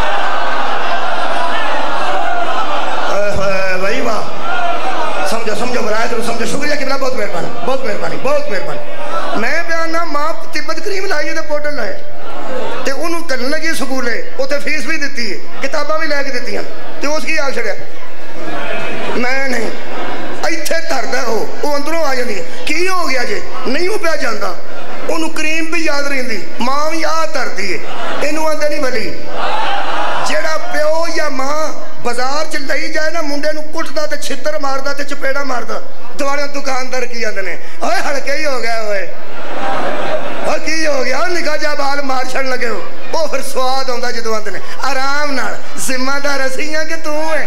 भाई वाह, समझो समझो बराए तो समझो। शुक्रिया कि बहुत मेहरबानी, बहुत मेहरबानी, बहुत मेहरबानी। मैं बयान ना माँ तिब्बत क्रीम लाई है, पाउडर लाए, तो उन्होंने करन लगी स्कूले, उत्थे फीस भी दी है, किताबां भी लैके दी, तो उसकी आ छड़िया मैं नहीं। इत्थे धरदा हो, अंदरों आ जाती है। की हो गया जे नहीं हो पिया जाता, उन्होंने क्रीम भी याद रही, माँ भी आ धरती है, इनू आंदे नहीं वली। जेड़ा प्यो या माँ बाजार च लई जाए ना, मुंडे नू कुटदा ते छित्तर मारदा ते चपेड़ा मारदा, दुआरे दुकानदार की आंदे ने ओए हड़के ही हो गया, ओए और की हो गया, निका जा बाल मार छड़ लगे हो। वो फिर स्वाद आंदा जदों आंदे ने आराम नाल, जिम्मेदार असीं हां कि तू है।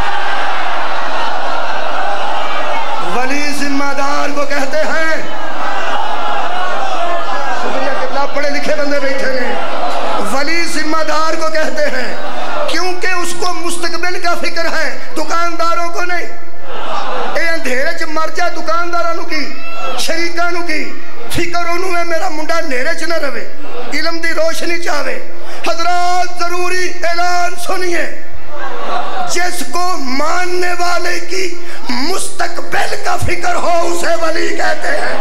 वली जिम्मेदार को कहते हैं। पढ़े लिखे बंदे बैठे हैं। वली जिम्मेदार को कहते हैं, क्योंकि उसको मुस्तकबिल का फिक्र है, दुकानदारों को नहीं। ये अंधेरे च मर जा दुकानदारों की, शरीकां की फिक्र उन्होंने है, मेरा मुंडा नेरे च न रहे, इलम दी रोशनी चाहे। हजरात जरूरी ऐलान सुनिए, जिसको मानने वाले की मुस्तकबिल का फिक्र हो उसे वली कहते हैं।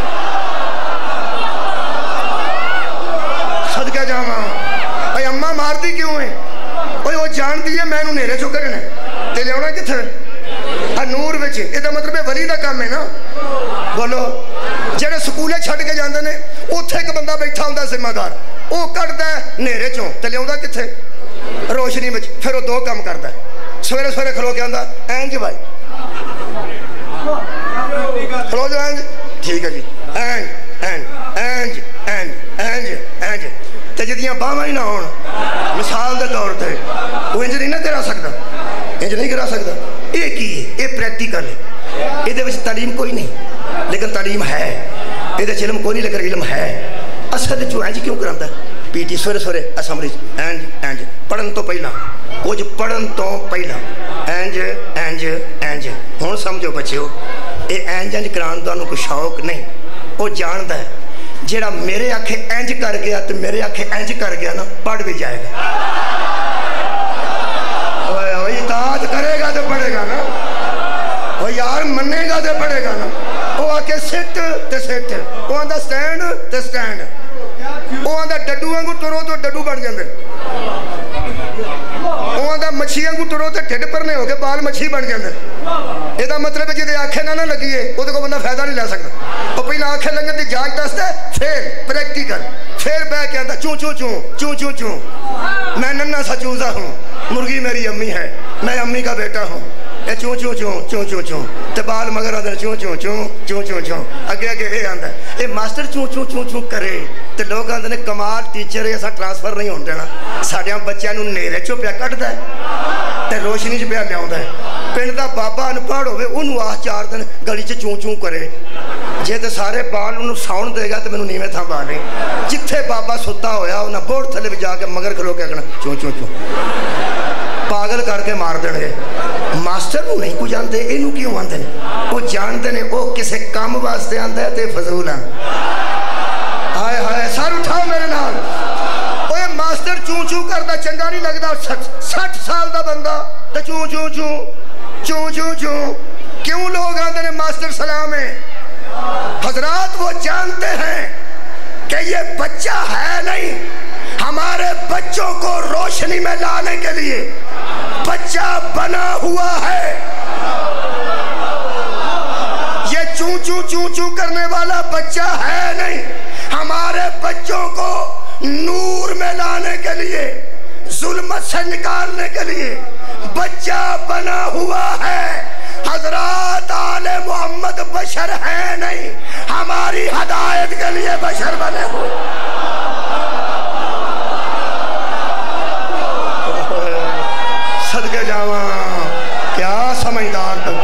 सदका जावा भाई, अम्मा मारती क्यों है? वो जानती है मैं नेरे चो करना ते लिया कितने नूर विच। इसका मतलब वली का काम है ना। बोलो, जेडे स्कूले छड़ के जाते हैं, उत्थे एक बंदा बैठा होंदा जिम्मेदार, वो कढ़दा नेरे चों ते लिया कितने रोशनी में। फिर वो दो काम करता है, सवेरे सवेरे खलो के आंदा इंज भाई खलो जो इंज, ठीक है जी, इंज इंज इंज इंज इंज इंज। तो जिदियां बाहां ही ना हो मिसाल के तौर पर, वो इंज नहीं ना करा सकता, इंज नहीं करा सकता। ये की है? ये प्रैक्टिकल है, ये तालीम कोई नहीं, लेकिन तालीम है। ये इलम कोई नहीं, लेकिन इलम है। असल चो इंज क्यों कराता? पीटी सवेरे सवेरे असैम्बली इंज इंज, पढ़न तो पहला, कुछ पढ़न तो पहला इंज इंज इंज। हुण समझो बच्चों, ये इंज इंज कराने का कोई शौक नहीं, वो जानता है जेड़ा मेरे आखे इंज कर गया तो मेरे आखे इंज कर गया ना, पढ़ भी जाएगा। इताअत करेगा तो पढ़ेगा ना, वो यार मनेगा तो पढ़ेगा ना। वो आके सिट ते सिट, वो आंदा स्टैंड ते स्टैंड, वो आंदा डड्डू वांगू तुरो तो डड्डू बन जाते, वो आंदा मच्छी वांगू तुरो तो ढिड भरने हो के बाल मच्छी बन जाते। ਇਹਦਾ ਮਤਲਬ ਜਿਹਦੇ ਆਖੇ ਨਾ ਲੱਗੀਏ ਉਹਦੇ ਕੋਲ ਬੰਦਾ ਫਾਇਦਾ ਨਹੀਂ ਲੈ ਸਕਦਾ। ਉਹ ਪਹਿਲਾਂ ਆਖੇ ਲੰਘਣ ਦੀ ਜਾਂਚ ਦੱਸਦਾ, ਫਿਰ ਪ੍ਰੈਕਟੀਕਲ, फिर बह के आंदा चूं चूं चूं चूं चूं चूं, मैं नन्ना सा चूजा हूँ, मुर्गी मेरी अम्मी है, मैं अम्मी का बेटा हूँ। ये चूं चूं चूं चूं चूं चूं ते बाल मगर आंदे चूं चूं चूं चूं चूं चूं, अगे अगे ये आंदा ये मास्टर चूं चूं चूं चूं करे ते लोग आंदे ने कमाल टीचर ऐसा ट्रांसफर नहीं होने देना, साडियां बच्चों नूं नेरे चों पिया कढदा है ते रोशनी च पिया लियाउंदा है। पिंड दा बाबा अनपढ़ होवे उन्होंने आह 4 दिन गली च चूं चूं करे, जे तो सारे बाल उन्होंने साउण देगा तो मैनू नीवें थां पा ले। जिथे बाबा सुता होया उन्हें बोर्ड थले भी जाके मगर खलो के आखना चूं चूं चूं, पागल करके मार देंगे। मास्टर नूं नहीं को जानते, इनू क्यों आंदे ने? वो जानते ने वो किसी काम वास्ते आंदा है ते फजूल है। हाय हाय सर उठाओ मेरे नाल। ओए मास्टर चूं चूं करदा चंगा नहीं लगदा, 60 साल दा बंदा ते चूं चूं चूं चूं चूं चूं, क्यों लोग आंदे ने मास्टर सलाम है? हजरात वो जानते हैं कि ये बच्चा है नहीं, हमारे बच्चों को रोशनी में लाने के लिए बच्चा बना हुआ है। ये चूं चूं चूं चूं करने वाला बच्चा है नहीं, हमारे बच्चों को नूर में लाने के लिए, जुल्मत से निकालने के लिए बच्चा बना हुआ है। हजरात आले मोहम्मद बशर है नहीं, हमारी हदायत के लिए बशर बने हुए। सदके जावा, क्या समझदार तक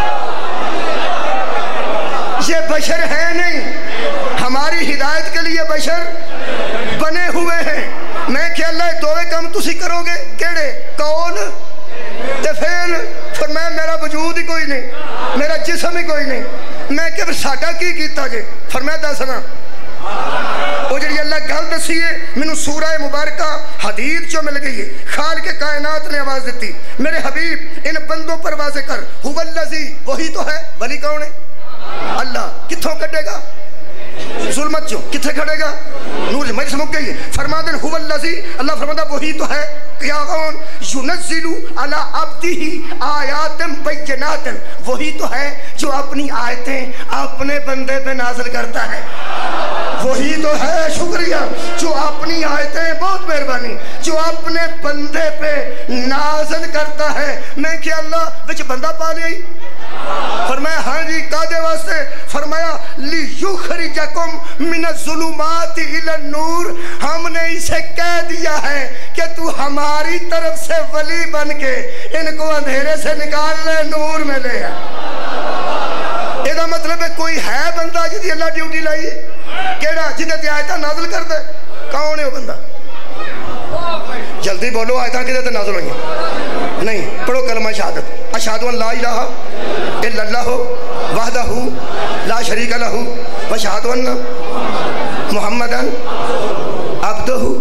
ये बशर है नहीं, हमारी हिदायत के लिए बशर बने हुए हैं। मैं क्या अल्लाह दोवे काम तुसी करोगे केड़े कौन ते फिर मैं मेरा वजूद ही कोई नहीं, मेरा जिस्म ही कोई नहीं, मैं क्या साडा की कीता जे? फरमाया दसना वो जी अल्लाह गल दसी है मैनू सूरह मुबारका हदीद चो मिल गई है। खाल के कायनात ने आवाज दी मेरे हबीब इन बंदों पर वाज़े कर, हुवल्लज़ी वही तो है। वली कौन है? अल्लाह। कित्थों कटेगा? जुल्मत चो। कित्थे खड़ेगा? नूर। मजलिस मुक गई है। फरमादन हुवल्लज़ी, अल्लाह फरमाता वही तो है। क्या कौन? युनज़्ज़िलु अला अब्दिही आयातिन बय्यिनातिन, वही तो है जो अपनी आयतें अपने बंदे पे नाज़िल करता है। वही तो है, शुक्रिया, जो अपनी आयतें, बहुत मेहरबानी, जो अपने बंदे पे नाज़िल करता है। मैं क्या अल्लाह विच बंदा पा लिया? फरमाया हाँ जी, कादे वास्ते? फरमाया लियुखरिजकुम मिनज़्ज़ुलुमाति इलन-नूर, हमने इसे कह दिया है कि तू हमारी तरफ से वली बन के इनको अंधेरे से निकाल ले, नूर में ले आ। ਇਹਦਾ मतलब है कोई है बंदा जिहदी अल्लाह ड्यूटी लाई है? केड़ा? जिहदे ते आयतां नाज़िल करदा? कौन है वो बंदा? जल्दी बोलो, आयतां किहदे ते नाज़िल होईयां? नहीं, पढ़ो कलमा शहादत, अशहदु अन ला इलाहा इल्लल्लाह वहदहू ला शरीका लहू व अशहदु अन्न मुहम्मदन अब्दुहू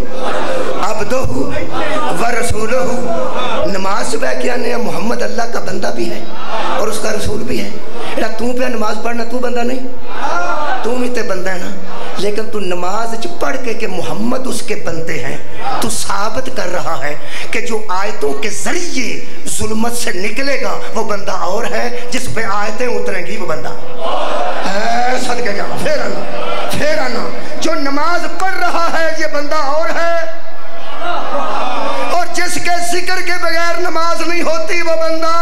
व रसूलुहू। नमाज सुबह क्या ने मोहम्मद अल्लाह का बंदा भी है और उसका रसूल भी है। तू पे नमाज पढ़ना, तू बंदा नहीं, तू भी तो बंदा है ना, लेकिन तू नमाज च पढ़ के मोहम्मद उसके बंदे हैं, तू साबित कर रहा है कि जो आयतों के जरिए जुल्मत से निकलेगा वो बंदा और है, जिस पे आयतें उतरेंगी वो बंदा है। सदके जाओ, फिर आना, जो नमाज पढ़ रहा है ये बंदा और है, और जिसके जिक्र के बगैर नमाज नहीं होती वो बंदा।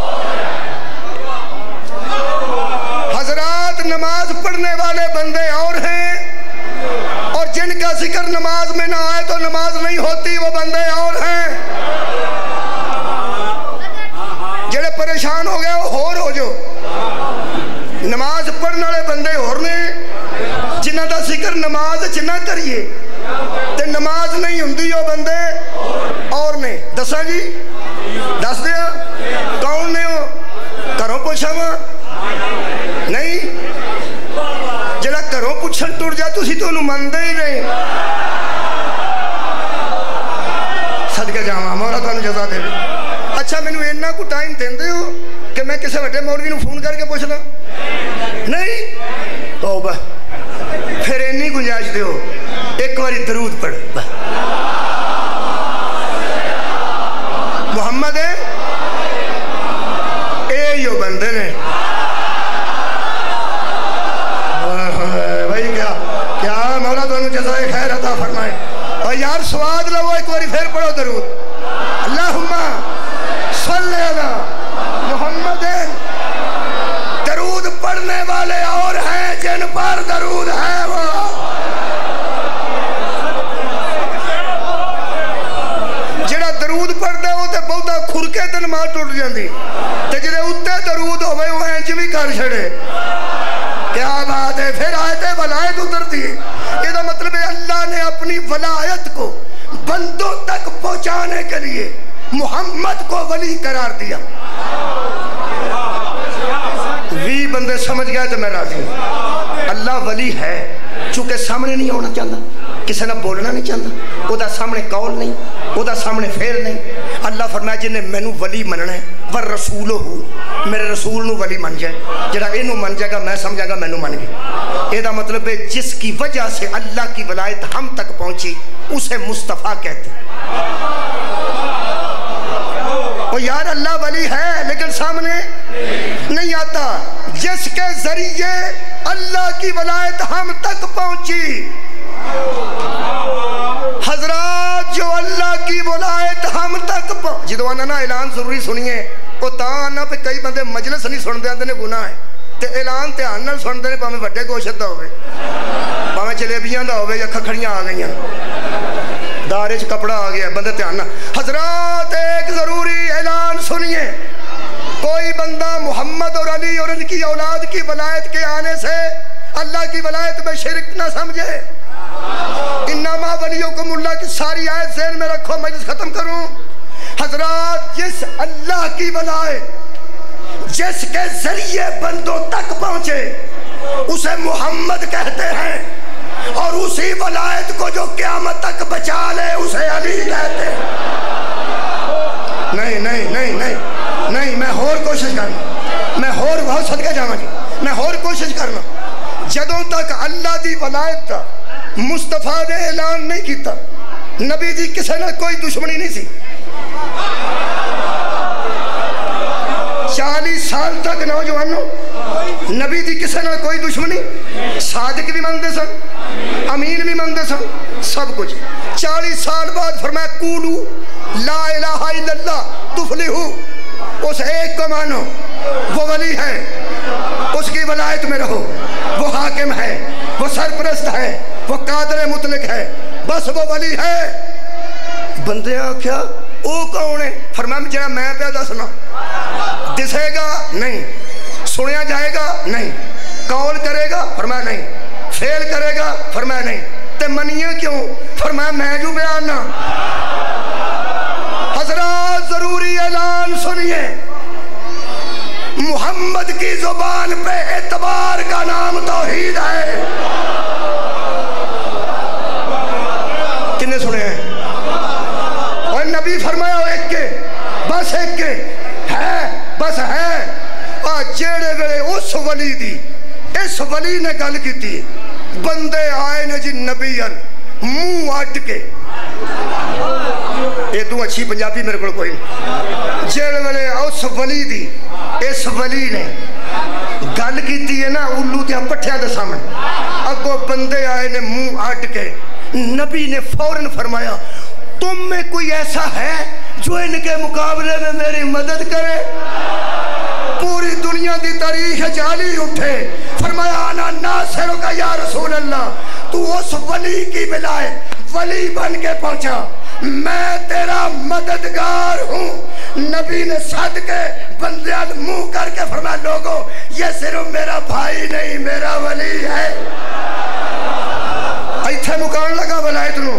हजरात, नमाज पढ़ने वाले बंदे और हैं, और जिनका जिक्र नमाज में ना आए तो नमाज नहीं होती वो बंदे और हैं। जेड़े परेशान हो गए वो होर हो जो। नमाज पढ़ने वाले बंदे होर ने, जिन्हां दा जिक्र नमाज च ना करिए ते नमाज नहीं हुंदी, वो बंदे और ने। दसा जी, दस दिया कौन ने? हो घरों पूछा वा नहीं, जरा घरों पुछन टुर जा तुसी तो उन्होंने मनते ही नहीं। सदके जावा, मौला तुहानू जज़ा दे। अच्छा, मैनू इन्ना को टाइम देंदे हो कि मैं किसी वड्डे मौलवी नूं फोन करके पूछ ला? नहीं, तौबा। फिर इन्नी गुंजाइश दो, एक बारी दरूद पढ़। मोहम्मद है دن ماں ٹوٹ جاندی تے جدے اُتے درود ہوئے وہ انج بھی کر چھڑے کیا بات ہے پھر آیت ولایت اترتی ہے یہ دا مطلب ہے اللہ نے اپنی ولایت کو بندوں تک پہنچانے کے لیے محمد کو ولی قرار دیا وی بندے سمجھ گئے تو میں راضی ہوں اللہ ولی ہے چونکہ سامنے نہیں ہونا چاہتا کسی نے بولنا نہیں چاہتا وہ دا سامنے قول نہیں وہ دا سامنے فعل نہیں اللہ فرمایا جن نے مینوں ولی مننا ہے ورسولہ میرے رسول نو ولی من جائے جڑا اینو من جائے گا میں سمجھا گا مینوں من گئی یہ دا مطلب ہے جس کی وجہ سے اللہ کی ولایت ہم تک پہنچی اسے مصطفیٰ کہتے وہ یار اللہ ولی ہے لیکن سامنے نہیں آتا جس کے ذریعے اللہ کی ولایت ہم تک پہنچی حضرات جو اللہ کی ولایت ہم تک جدو آنا نا اعلان ضروری سنیے وہ تاں آنا پہ کئی بندے مجلس نہیں سن دے آندے نے گناہ ہے تے اعلان تے آنا سن دے نے پاہمیں بڑے گوشت دا ہوئے پاہمیں جلیبیاں دا ہوئے یا کھکھڑیاں آ گئیاں دارے چھ کپڑا آ گیا بندے تے آنا حضرات ایک ضروری اعلان سنیے کوئی بندہ محمد اور علی اور ان کی اولاد کی ولایت کے آنے سے اللہ کی ولایت میں شرک نہ سمجھے انما ولیکم اللہ کی ساری آیت ذہن میں رکھو مجلس ختم کروں حضرات جس اللہ کی ولایت جس کے ذریعے بندوں تک پہنچے اسے محمد کہتے ہیں اور اسی ولایت کو جو قیامت تک بچا لے اسے علی کہتے ہیں نہیں نہیں نہیں نہیں نہیں میں اور کوشش کرنا میں اور بہت صدقہ جانا جی میں اور کوشش کرنا جدوں تک اللہ دی ولایت دا مصطفیٰ نے اعلان نہیں کیتا نبی دی کسے نہ کوئی دشمنی نہیں سی 40 سال تک نوجوانوں نبی دی کسے نہ کوئی دشمنی صادق بھی مندے سن امین بھی مندے سن سب کچھ 40 سال بعد فرمایا قولو لا الہ الا اللہ تفلحو اس ایک کو مانو وہ ولی ہے اس کی ولایت میں رہو وہ حاکم ہے وہ سرپرست ہے وہ قادر مطلق ہے بس وہ ولی ہے بندے آکھیا او کون ہے فرمایا جڑا میں پہ دسنا دسے گا نہیں سنیا جائے گا نہیں قول کرے گا فرمایا نہیں فعل کرے گا فرمایا نہیں تے منیے کیوں فرمایا میں جو بیاننا حضرات ضروری اعلان سنیے محمد کی زبان پہ اعتبار کا نام توحید ہے کنے سنے ہیں اور نبی فرمایا ایک کے بس ایک کے ہے بس ہے جیڑے ویلے اس ولی دی اس ولی نے گل کی تھی بندے آئے نے جی نبی منہ اٹ کے یہ تو اچھی پنجابی میرے کو کوئی نہیں جیڑے ویلے اس ولی دی اس ولی نے گل کی ہے نا الو دیا پٹھیاں دے سامنے اگو بندے آئے نے منہ اٹ کے نبی نے فوراً فرمایا تم میں کوئی ایسا ہے جو ان کے مقابلے میں میری مدد کرے پوری دنیا دی تاریخ جالی اٹھے فرمایا آنا ناصروں کا یا رسول اللہ تو اس ولی کی ولایت ولی بن کے پہنچا میں تیرا مددگار ہوں نبی نے صدقے بندیان منہ کر کے فرمایا لوگوں یہ صرف میرا بھائی نہیں میرا ولی ہے ایتھے مکان لگا ولایت نو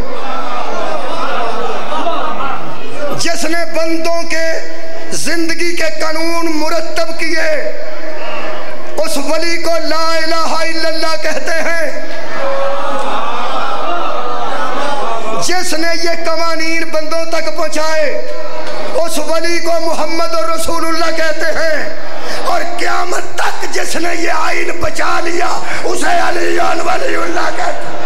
جس نے بندوں کے زندگی کے قانون مرتب کیے اس ولی کو لا الہ الا اللہ کہتے ہیں جس نے یہ قوانین بندوں تک پہنچائے اس ولی کو محمد اور رسول اللہ کہتے ہیں اور قیامت تک جس نے یہ آئین بچا لیا اسے علی ولی اللہ کہتے ہیں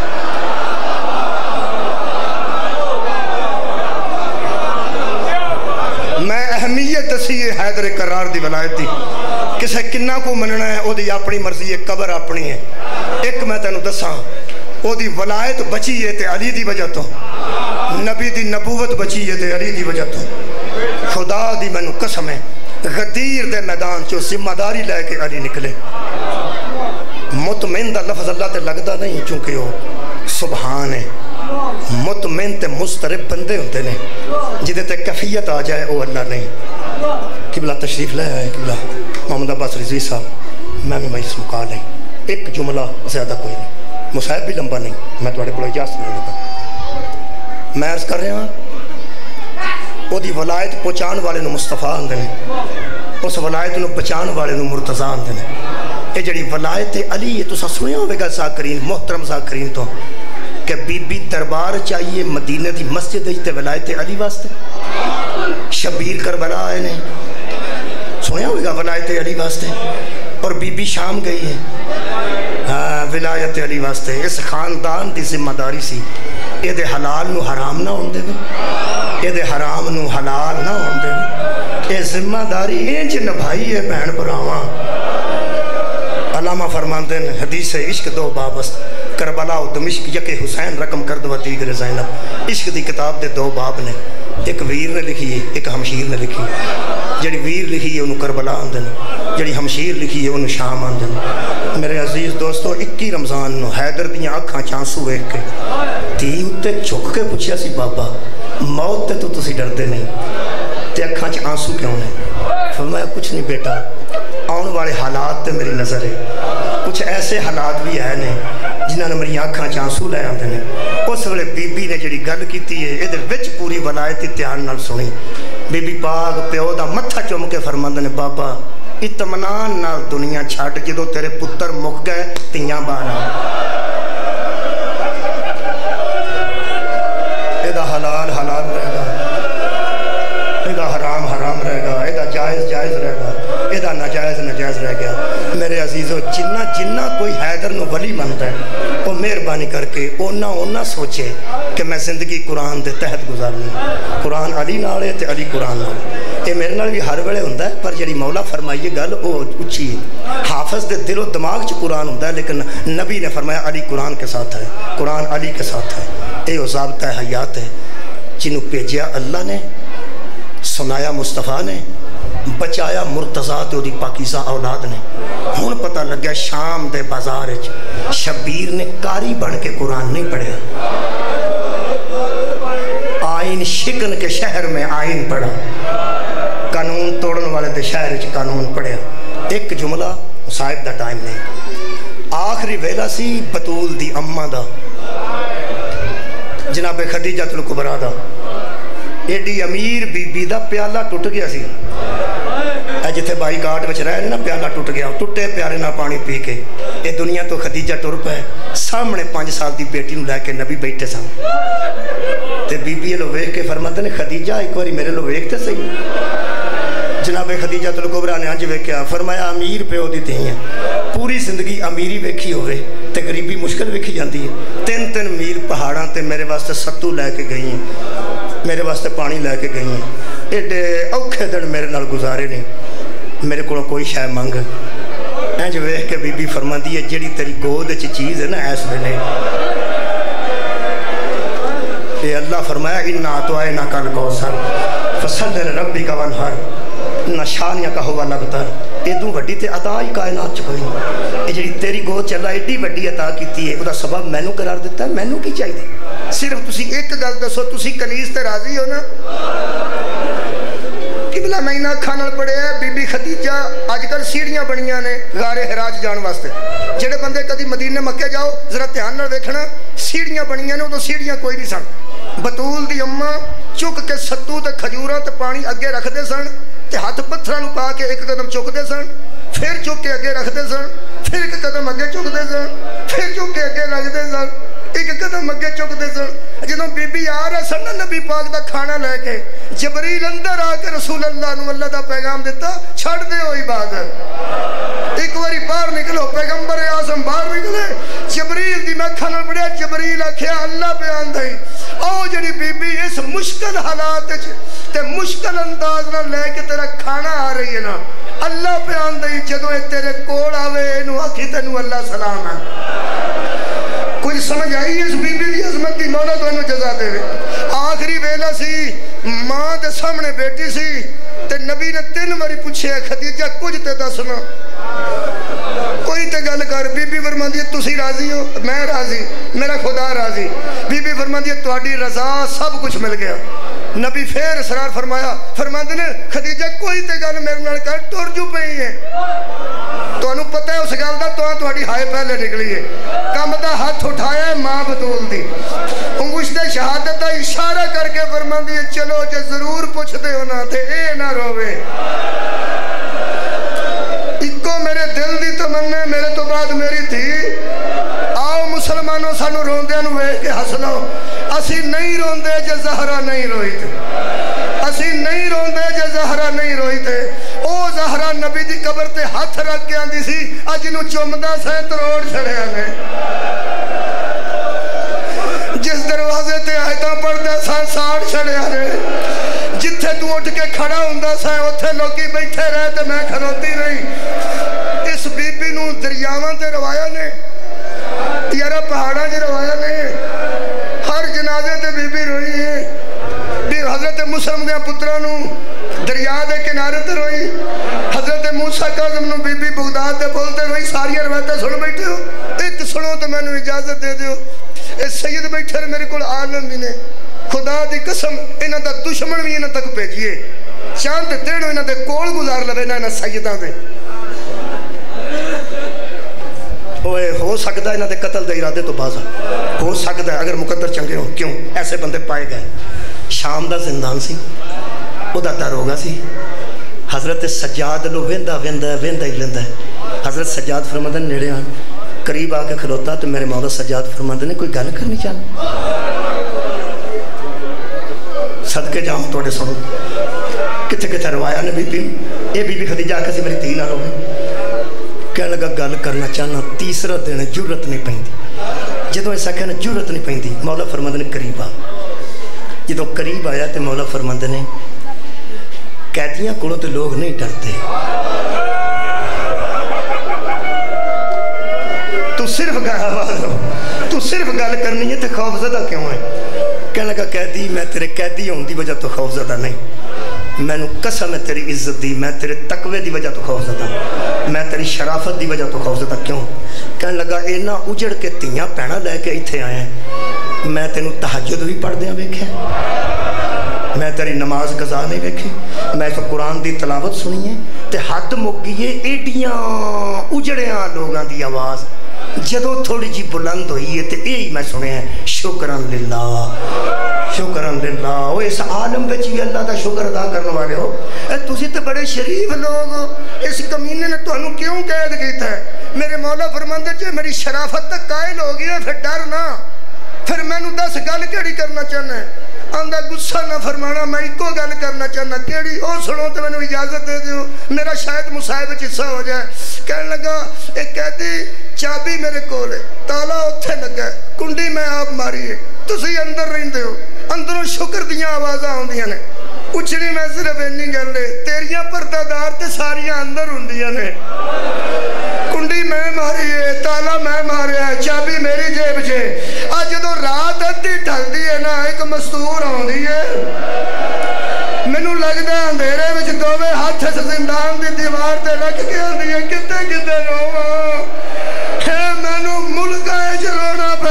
میں اہمیت دسی حیدر کرار دی ولایت دی کسے کنہ کو مننا ہے او دی اپنی مرضی ہے قبر اپنی ہے ایک میں تینوں دساں او دی ولایت بچی ہے تے علی دی وجہ تو نبی دی نبوت بچی ہے تے علی دی وجہ تو خدا دی میں قسم ہے غدیر دے میدان چو ذمہ داری لے کے علی نکلے مطمئن دا لفظ اللہ تے لگدا نہیں چونکہ وہ سبحان ہے مطمئن تے مسترب بندے ہوتے ہیں جدے تے کفیت آ جائے وہ اللہ نہیں قبلہ تشریف لے آئے قبلہ محمد عباس رضوی صاحب میں بھی مجلس مکا لیں ایک جملہ زیادہ کوئی نہیں مصاحب بھی لمبا نہیں میں تھوڑے کو اجازت نہیں لگا میں عرض کر رہا ہوں وہ دی ولایت پہنچان والے نو مصطفیٰ آندے نے اس ولایت نو بچان والے نو مرتضیٰ آندے نے یہ جڑی ولایت علی یہ تو سنیا ہوئے گا ذاکرین محترم ذاکرین تو کہ بی بی دربار چاہیے مدینہ دی مسجد تے ولایت علی واسطے شبیر کربلا آئے نے سنیا ہوئے گا ولایت علی واسطے اور بی بی شام گئی ہے ولایت علی واسطے اس خاندان دی ذمہ داری سی یہ دے حلال نو حرام نہ ہون دے یہ دے حرام نو حلال نہ ہون دے یہ ذمہ داری انج نبھائی ہے بہن براواں علامہ فرماندے ہیں حدیث عشق دو بابست کربلا و دمشق یک حسین رقم کرد و دیگر زینب عشق دی کتاب دے دو باب نے ایک ویر نے لکھی ہے ایک ہمشیر نے لکھی جڑی ویر لکھی ہے انہوں کربلا آندن جڑی ہمشیر لکھی ہے انہوں شام آندن میرے عزیز دوستو 21 رمضان نو حیدر دیاں آنکھاں چانسو ویکھ کے تی اتے چھک کے پوچھیا سی بابا موت تے تو تسی ڈردے نہیں تے اکھاں چ آنسو کیوں نے فرمایا کچھ نہیں بیٹا آن والے حالات تے میری نظر ہے کچھ ایسے حالات بھی ہے نے جنہاں نے میری آنکھاں چانسو لے آندے نے اس ویلے بی بی نے جڑی گل کیتی ہے ادھر وچ پوری ولایت دھیان نال سنی بی بی پاک پیو دا متھا چوم کے فرماندے نے بابا اطمینان نال دنیا چھڈ جدوں تیرے پتر مک گئے تیاں باہر ادا حلال حلال رہے گا ادا حرام حرام رہے گا ادا جائز جائز رہے گا ادا ناجائز ناجائز رہ گیا میرے عزیزو جنہ کوئی حیدر نو ولی منتا ہے وہ مہربانی کر کے اونا سوچے کہ میں زندگی قرآن دے تحت گزارنی قرآن علی نالے تے علی قرآن نالے یہ میرے نال بھی ہر ویلے ہوندا ہے پر جڑی مولا فرمائیے گل وہ اچھی ہے حافظ دے دل و دماغ چ قرآن ہوندا ہے لیکن نبی نے فرمایا علی قرآن کے ساتھ ہے قرآن علی کے ساتھ ہے یہ ضابطہ حیات ہے جنہوں بھیجیا اللہ نے سنایا مصطفیٰ نے بچایا مرتضیٰ تے دی پاکیزہ اولاد نے ہون پتہ لگیا شام دے بازار شبیر نے کاری بن کے قرآن نہیں پڑھیا آئین شکن کے شہر میں آئین پڑھا قانون توڑن والے دے شہر چ قانون پڑھیا ایک جملہ صاحب دا ٹائم نہیں آخری ویلا سی بطول دی اماں دا جناب خدیجہ الکبریٰ دا ایڈی امیر بی بی دا پیالہ ٹوٹ گیا سی جتھے بائی کارڈ وچ رہے نا پیالہ ٹوٹ گیا ٹوٹے پیارے نہ پانی پی کے یہ دنیا تو خدیجہ ٹر پے سامنے 5 سال دی بیٹی نو لے کے نبی بیٹھے سن تے بی بی لو ویکھ کے فرماتے نے خدیجہ ایک باری میرے لو ویکھ تے صحیح جناب خدیجہ الکبریٰ نے انج ویکھیا فرمایا امیر پیو دی تھی ہیں پوری زندگی امیری ویکھی ہوئے تے غریبی مشکل ویکھی جاندی ہے 3 میل پہاڑاں تے میرے واسطے ستو لے کے گئی ہیں میرے واسطے پانی لے کے گئی ہیں ایڈے اوکھے دن میرے نال گزارے نہیں میرے کو کوئی شے منگ انج ویکھ کے بی بی فرماندی ہے جڑی تیری گود وچ چیز ہے نا اس ویلے اے اللہ فرمایا انا اعطیناک الکوثر فصل لربک وانحر نشانیہ کا ہوا لبتر ایدوں وڈی تے عطا ہی کائنات چ کوئی نہیں یہ جڑی تیری گود چلا ایڈی وڈی عطا کیتی ہے او دا سبب مینوں قرار دیتا ہے مینوں کی چاہیے صرف تسی ایک گل دسو تسی کنیز تے راضی ہو نا قبلہ مہینہ کھانا پڑے ہے بی بی خدیجہ آج کل سیڑیاں بنیاں نے غار حراج جان واسطے جڑے بندے کدی مدینے مکے جاؤ ذرا دھیان نال ویکھنا سیڑیاں بنیاں نے ادو سیڑیاں کوئی نہیں سن بطول دی اماں چک کے ستو تے کھجوراں تے پانی اگے رکھدے سن تے ہاتھ پتھراں نو پا کے ایک قدم چکدے سن پھر چک کے اگے رکھدے سن پھر ایک قدم اگے چکدے سن پھر چک کے اگے رکھدے سن ایک قدم اگے چکدے سن جدوں بی بی آ رہا سن نبی پاک دا کھانا لے کے جبریل اندر آ کے رسول اللہ نو اللہ دا پیغام دیتا چھڑ دے ہوئی عبادت ایک باری باہر نکلو پیغمبر اعظم باہر نکلے جبریل دی میں کھانا پڑیا جبریل آکھیا اللہ بیان دئی او جڑی بی بی اس مشکل حالات تے مشکل انداز نہ لے کے تیرا کھانا آ رہی ہے نا اللہ بیان دئی جدوں اے تیرے کول آوے اینو آکھی تینوں اللہ سلام ہے کوئی سمجھ آئی اس بی بی دی عظمت دی مولا تو انو جزا دے آخری ویلا سی ماں دے سامنے بیٹی سی تے نبی نے 3 باری پوچھے خدیجہ کچھ تے دسنا کوئی تے گل کر بی بی فرماندی ہے تسی راضی ہو میں راضی میرا خدا راضی بی بی فرماندی ہے تہاڈی رضا سب کچھ مل گیا نبی پھر اسرار فرمایا، فرماندے نے خدیجہ کوئی تے گل میرے نال کر، ٹر جو پئی ہے، تانوں پتہ ہے اس گل دا، تہاڈی ہائے پہلے نکلی ہے، کم دا ہاتھ اٹھایا ہے ماں بطول دی، انگشت شہادت دا اشارہ کر کے فرماندی ہے چلو جے ضرور پوچھدے ہو نا تے اے نہ روے، اکو میرے دل دی تمنا میرے تو بعد میری تھی، آؤ مسلمانوں سانو روندے نو ویکھ کے ہس لو، اسی نہیں روندے جے زہرا نہیں روئی تے، اسی نہیں روندے جے زہرا نہیں روئی تے، او زہرا نبی دی قبر تے ہاتھ رکھ کے آندی سی، اج نو چومدا سے تروڑ چھڑیا نے، جس دروازے تے آیتاں پڑھدا سا ساڑ چھڑیا نے، جتھے تو اٹھ کے کھڑا ہوندا سا اوتھے لوکی بیٹھے رہے تے میں کھلوتی رہی، اس بی بی نو دریاواں تے روایا نے، یارا پہاڑاں جی روایا نے، ہر جنازے تے بی بی روئی ہے، بھی حضرت مسلم دے پتروں نو دریا دے کنارے تے روئی، حضرت موسیٰ کاظم نو بی بی بغداد دے بولتے روئی، ساری روایتیں سن بیٹھے ہو، ایک سنو تو میں نے اجازت دے دیو، اے سید بیٹھے میرے کول عالم بھی نے، خدا دی قسم انہاں دا دشمن بھی انہاں تک بھیجیے، چاند دن انہاں دے کول گزار لوے انہاں سیداں دے، اوے ہو سکتا ہے انہاں دے قتل دے ارادے تو بازا، ہو سکتا ہے اگر مقدر چنگے ہوں، کیوں ایسے بندے پائے گئے، شام دا زندان سی، او دا داروغہ سی، حضرت سجاد لو ویندہ ہی لیندہ ہے، حضرت سجاد فرماندے نیڑے آن، قریب آ کے کھلوتا تو میرے مولا سجاد فرماندے نے کوئی گل کرنی چاہنا، صدقے جاؤں توڑے سنو، کتھے کتھے روایا نے بی بی، اے بی بی خدیجہ کسی میری تھی نہ روئے، کہنے لگا گل کرنا چاہنا، تیسرا دن جرت نہیں پہندی، جدو ایسا کہنا جرت نہیں پہندی، مولا فرماندے نے قریب آ، جدو قریب آیا تے مولا فرماندے نے قیدیاں کڑوں تے لوگ نہیں ڈرتے، تو صرف گل کرنی ہے تے خوف زدہ کیوں ہے، کہنے لگا قیدی میں تیرے قیدی ہوں دی وجہ تو خوف زدہ نہیں، میں نو قسم ہے تیری عزت دی، میں تیرے تقوی دی وجہ تو خوف زدہ، میں تیری شرافت دی وجہ تو خوف زدہ کیوں، کہنے لگا اینا اجڑ کے تیاں پینا لے کے اتھے آئے ہیں، میں تینو تہجد بھی پڑھ دیا بیکھے، میں تیری نماز قضا نہیں بیکھے، میں تو قرآن دی تلاوت سنی ہے، تے حد مگیے ایڈیاں اجڑیاں لوگاں دی آواز، جدو تھوڑی جی بلند ہوئی ہے تے یہی میں سنے ہیں شکران للہ، وہ اس عالم بچ بھی اللہ دا شکر ادا کرنے والے ہو، تسی تے بڑے شریف لوگ ہو، اس کمینے نے تو انہوں کیوں قید کیتا ہے، میرے مولا فرماندے جو میری شرافت تک قائل ہو گیا پھر ڈر نہ، پھر میں نو 10 گل کیڑی کرنا چاہنا ہے، آندھا غصہ نہ فرمانا، میں ایک کو گل کرنا چاہنا، کیڑی او سنو تو میں نے اجازت دے دیو، میرا شاید مصاحب حصہ ہو جائے، کہنے لگا ایک کہتی چابی میرے کول ہے، تالا اتھے لگا ہے، کنڈی میں آپ ماری ہے، تسی اندر رہندے ہو، اندروں شکر دیاں آوازاں ہوندیاں نے، اچھنی میں صرف اینی گل لے، تیریاں پردہ دار تے ساریاں اندر ہوندیاں نے، کنڈی میں ماری ہے، تالا میں ماریا ہے، چابی میری جیب چھے، آج جدو رات ادھی ڈھل دی ہے نا ایک مستور ہوندی ہے، مینوں لگدا ہے اندھیرے وچ دوویں ہاتھ زندان دی دیوار تے رکھ کے آندی ہے کتے روواں، ہے مینوں ملکاں وچ رونا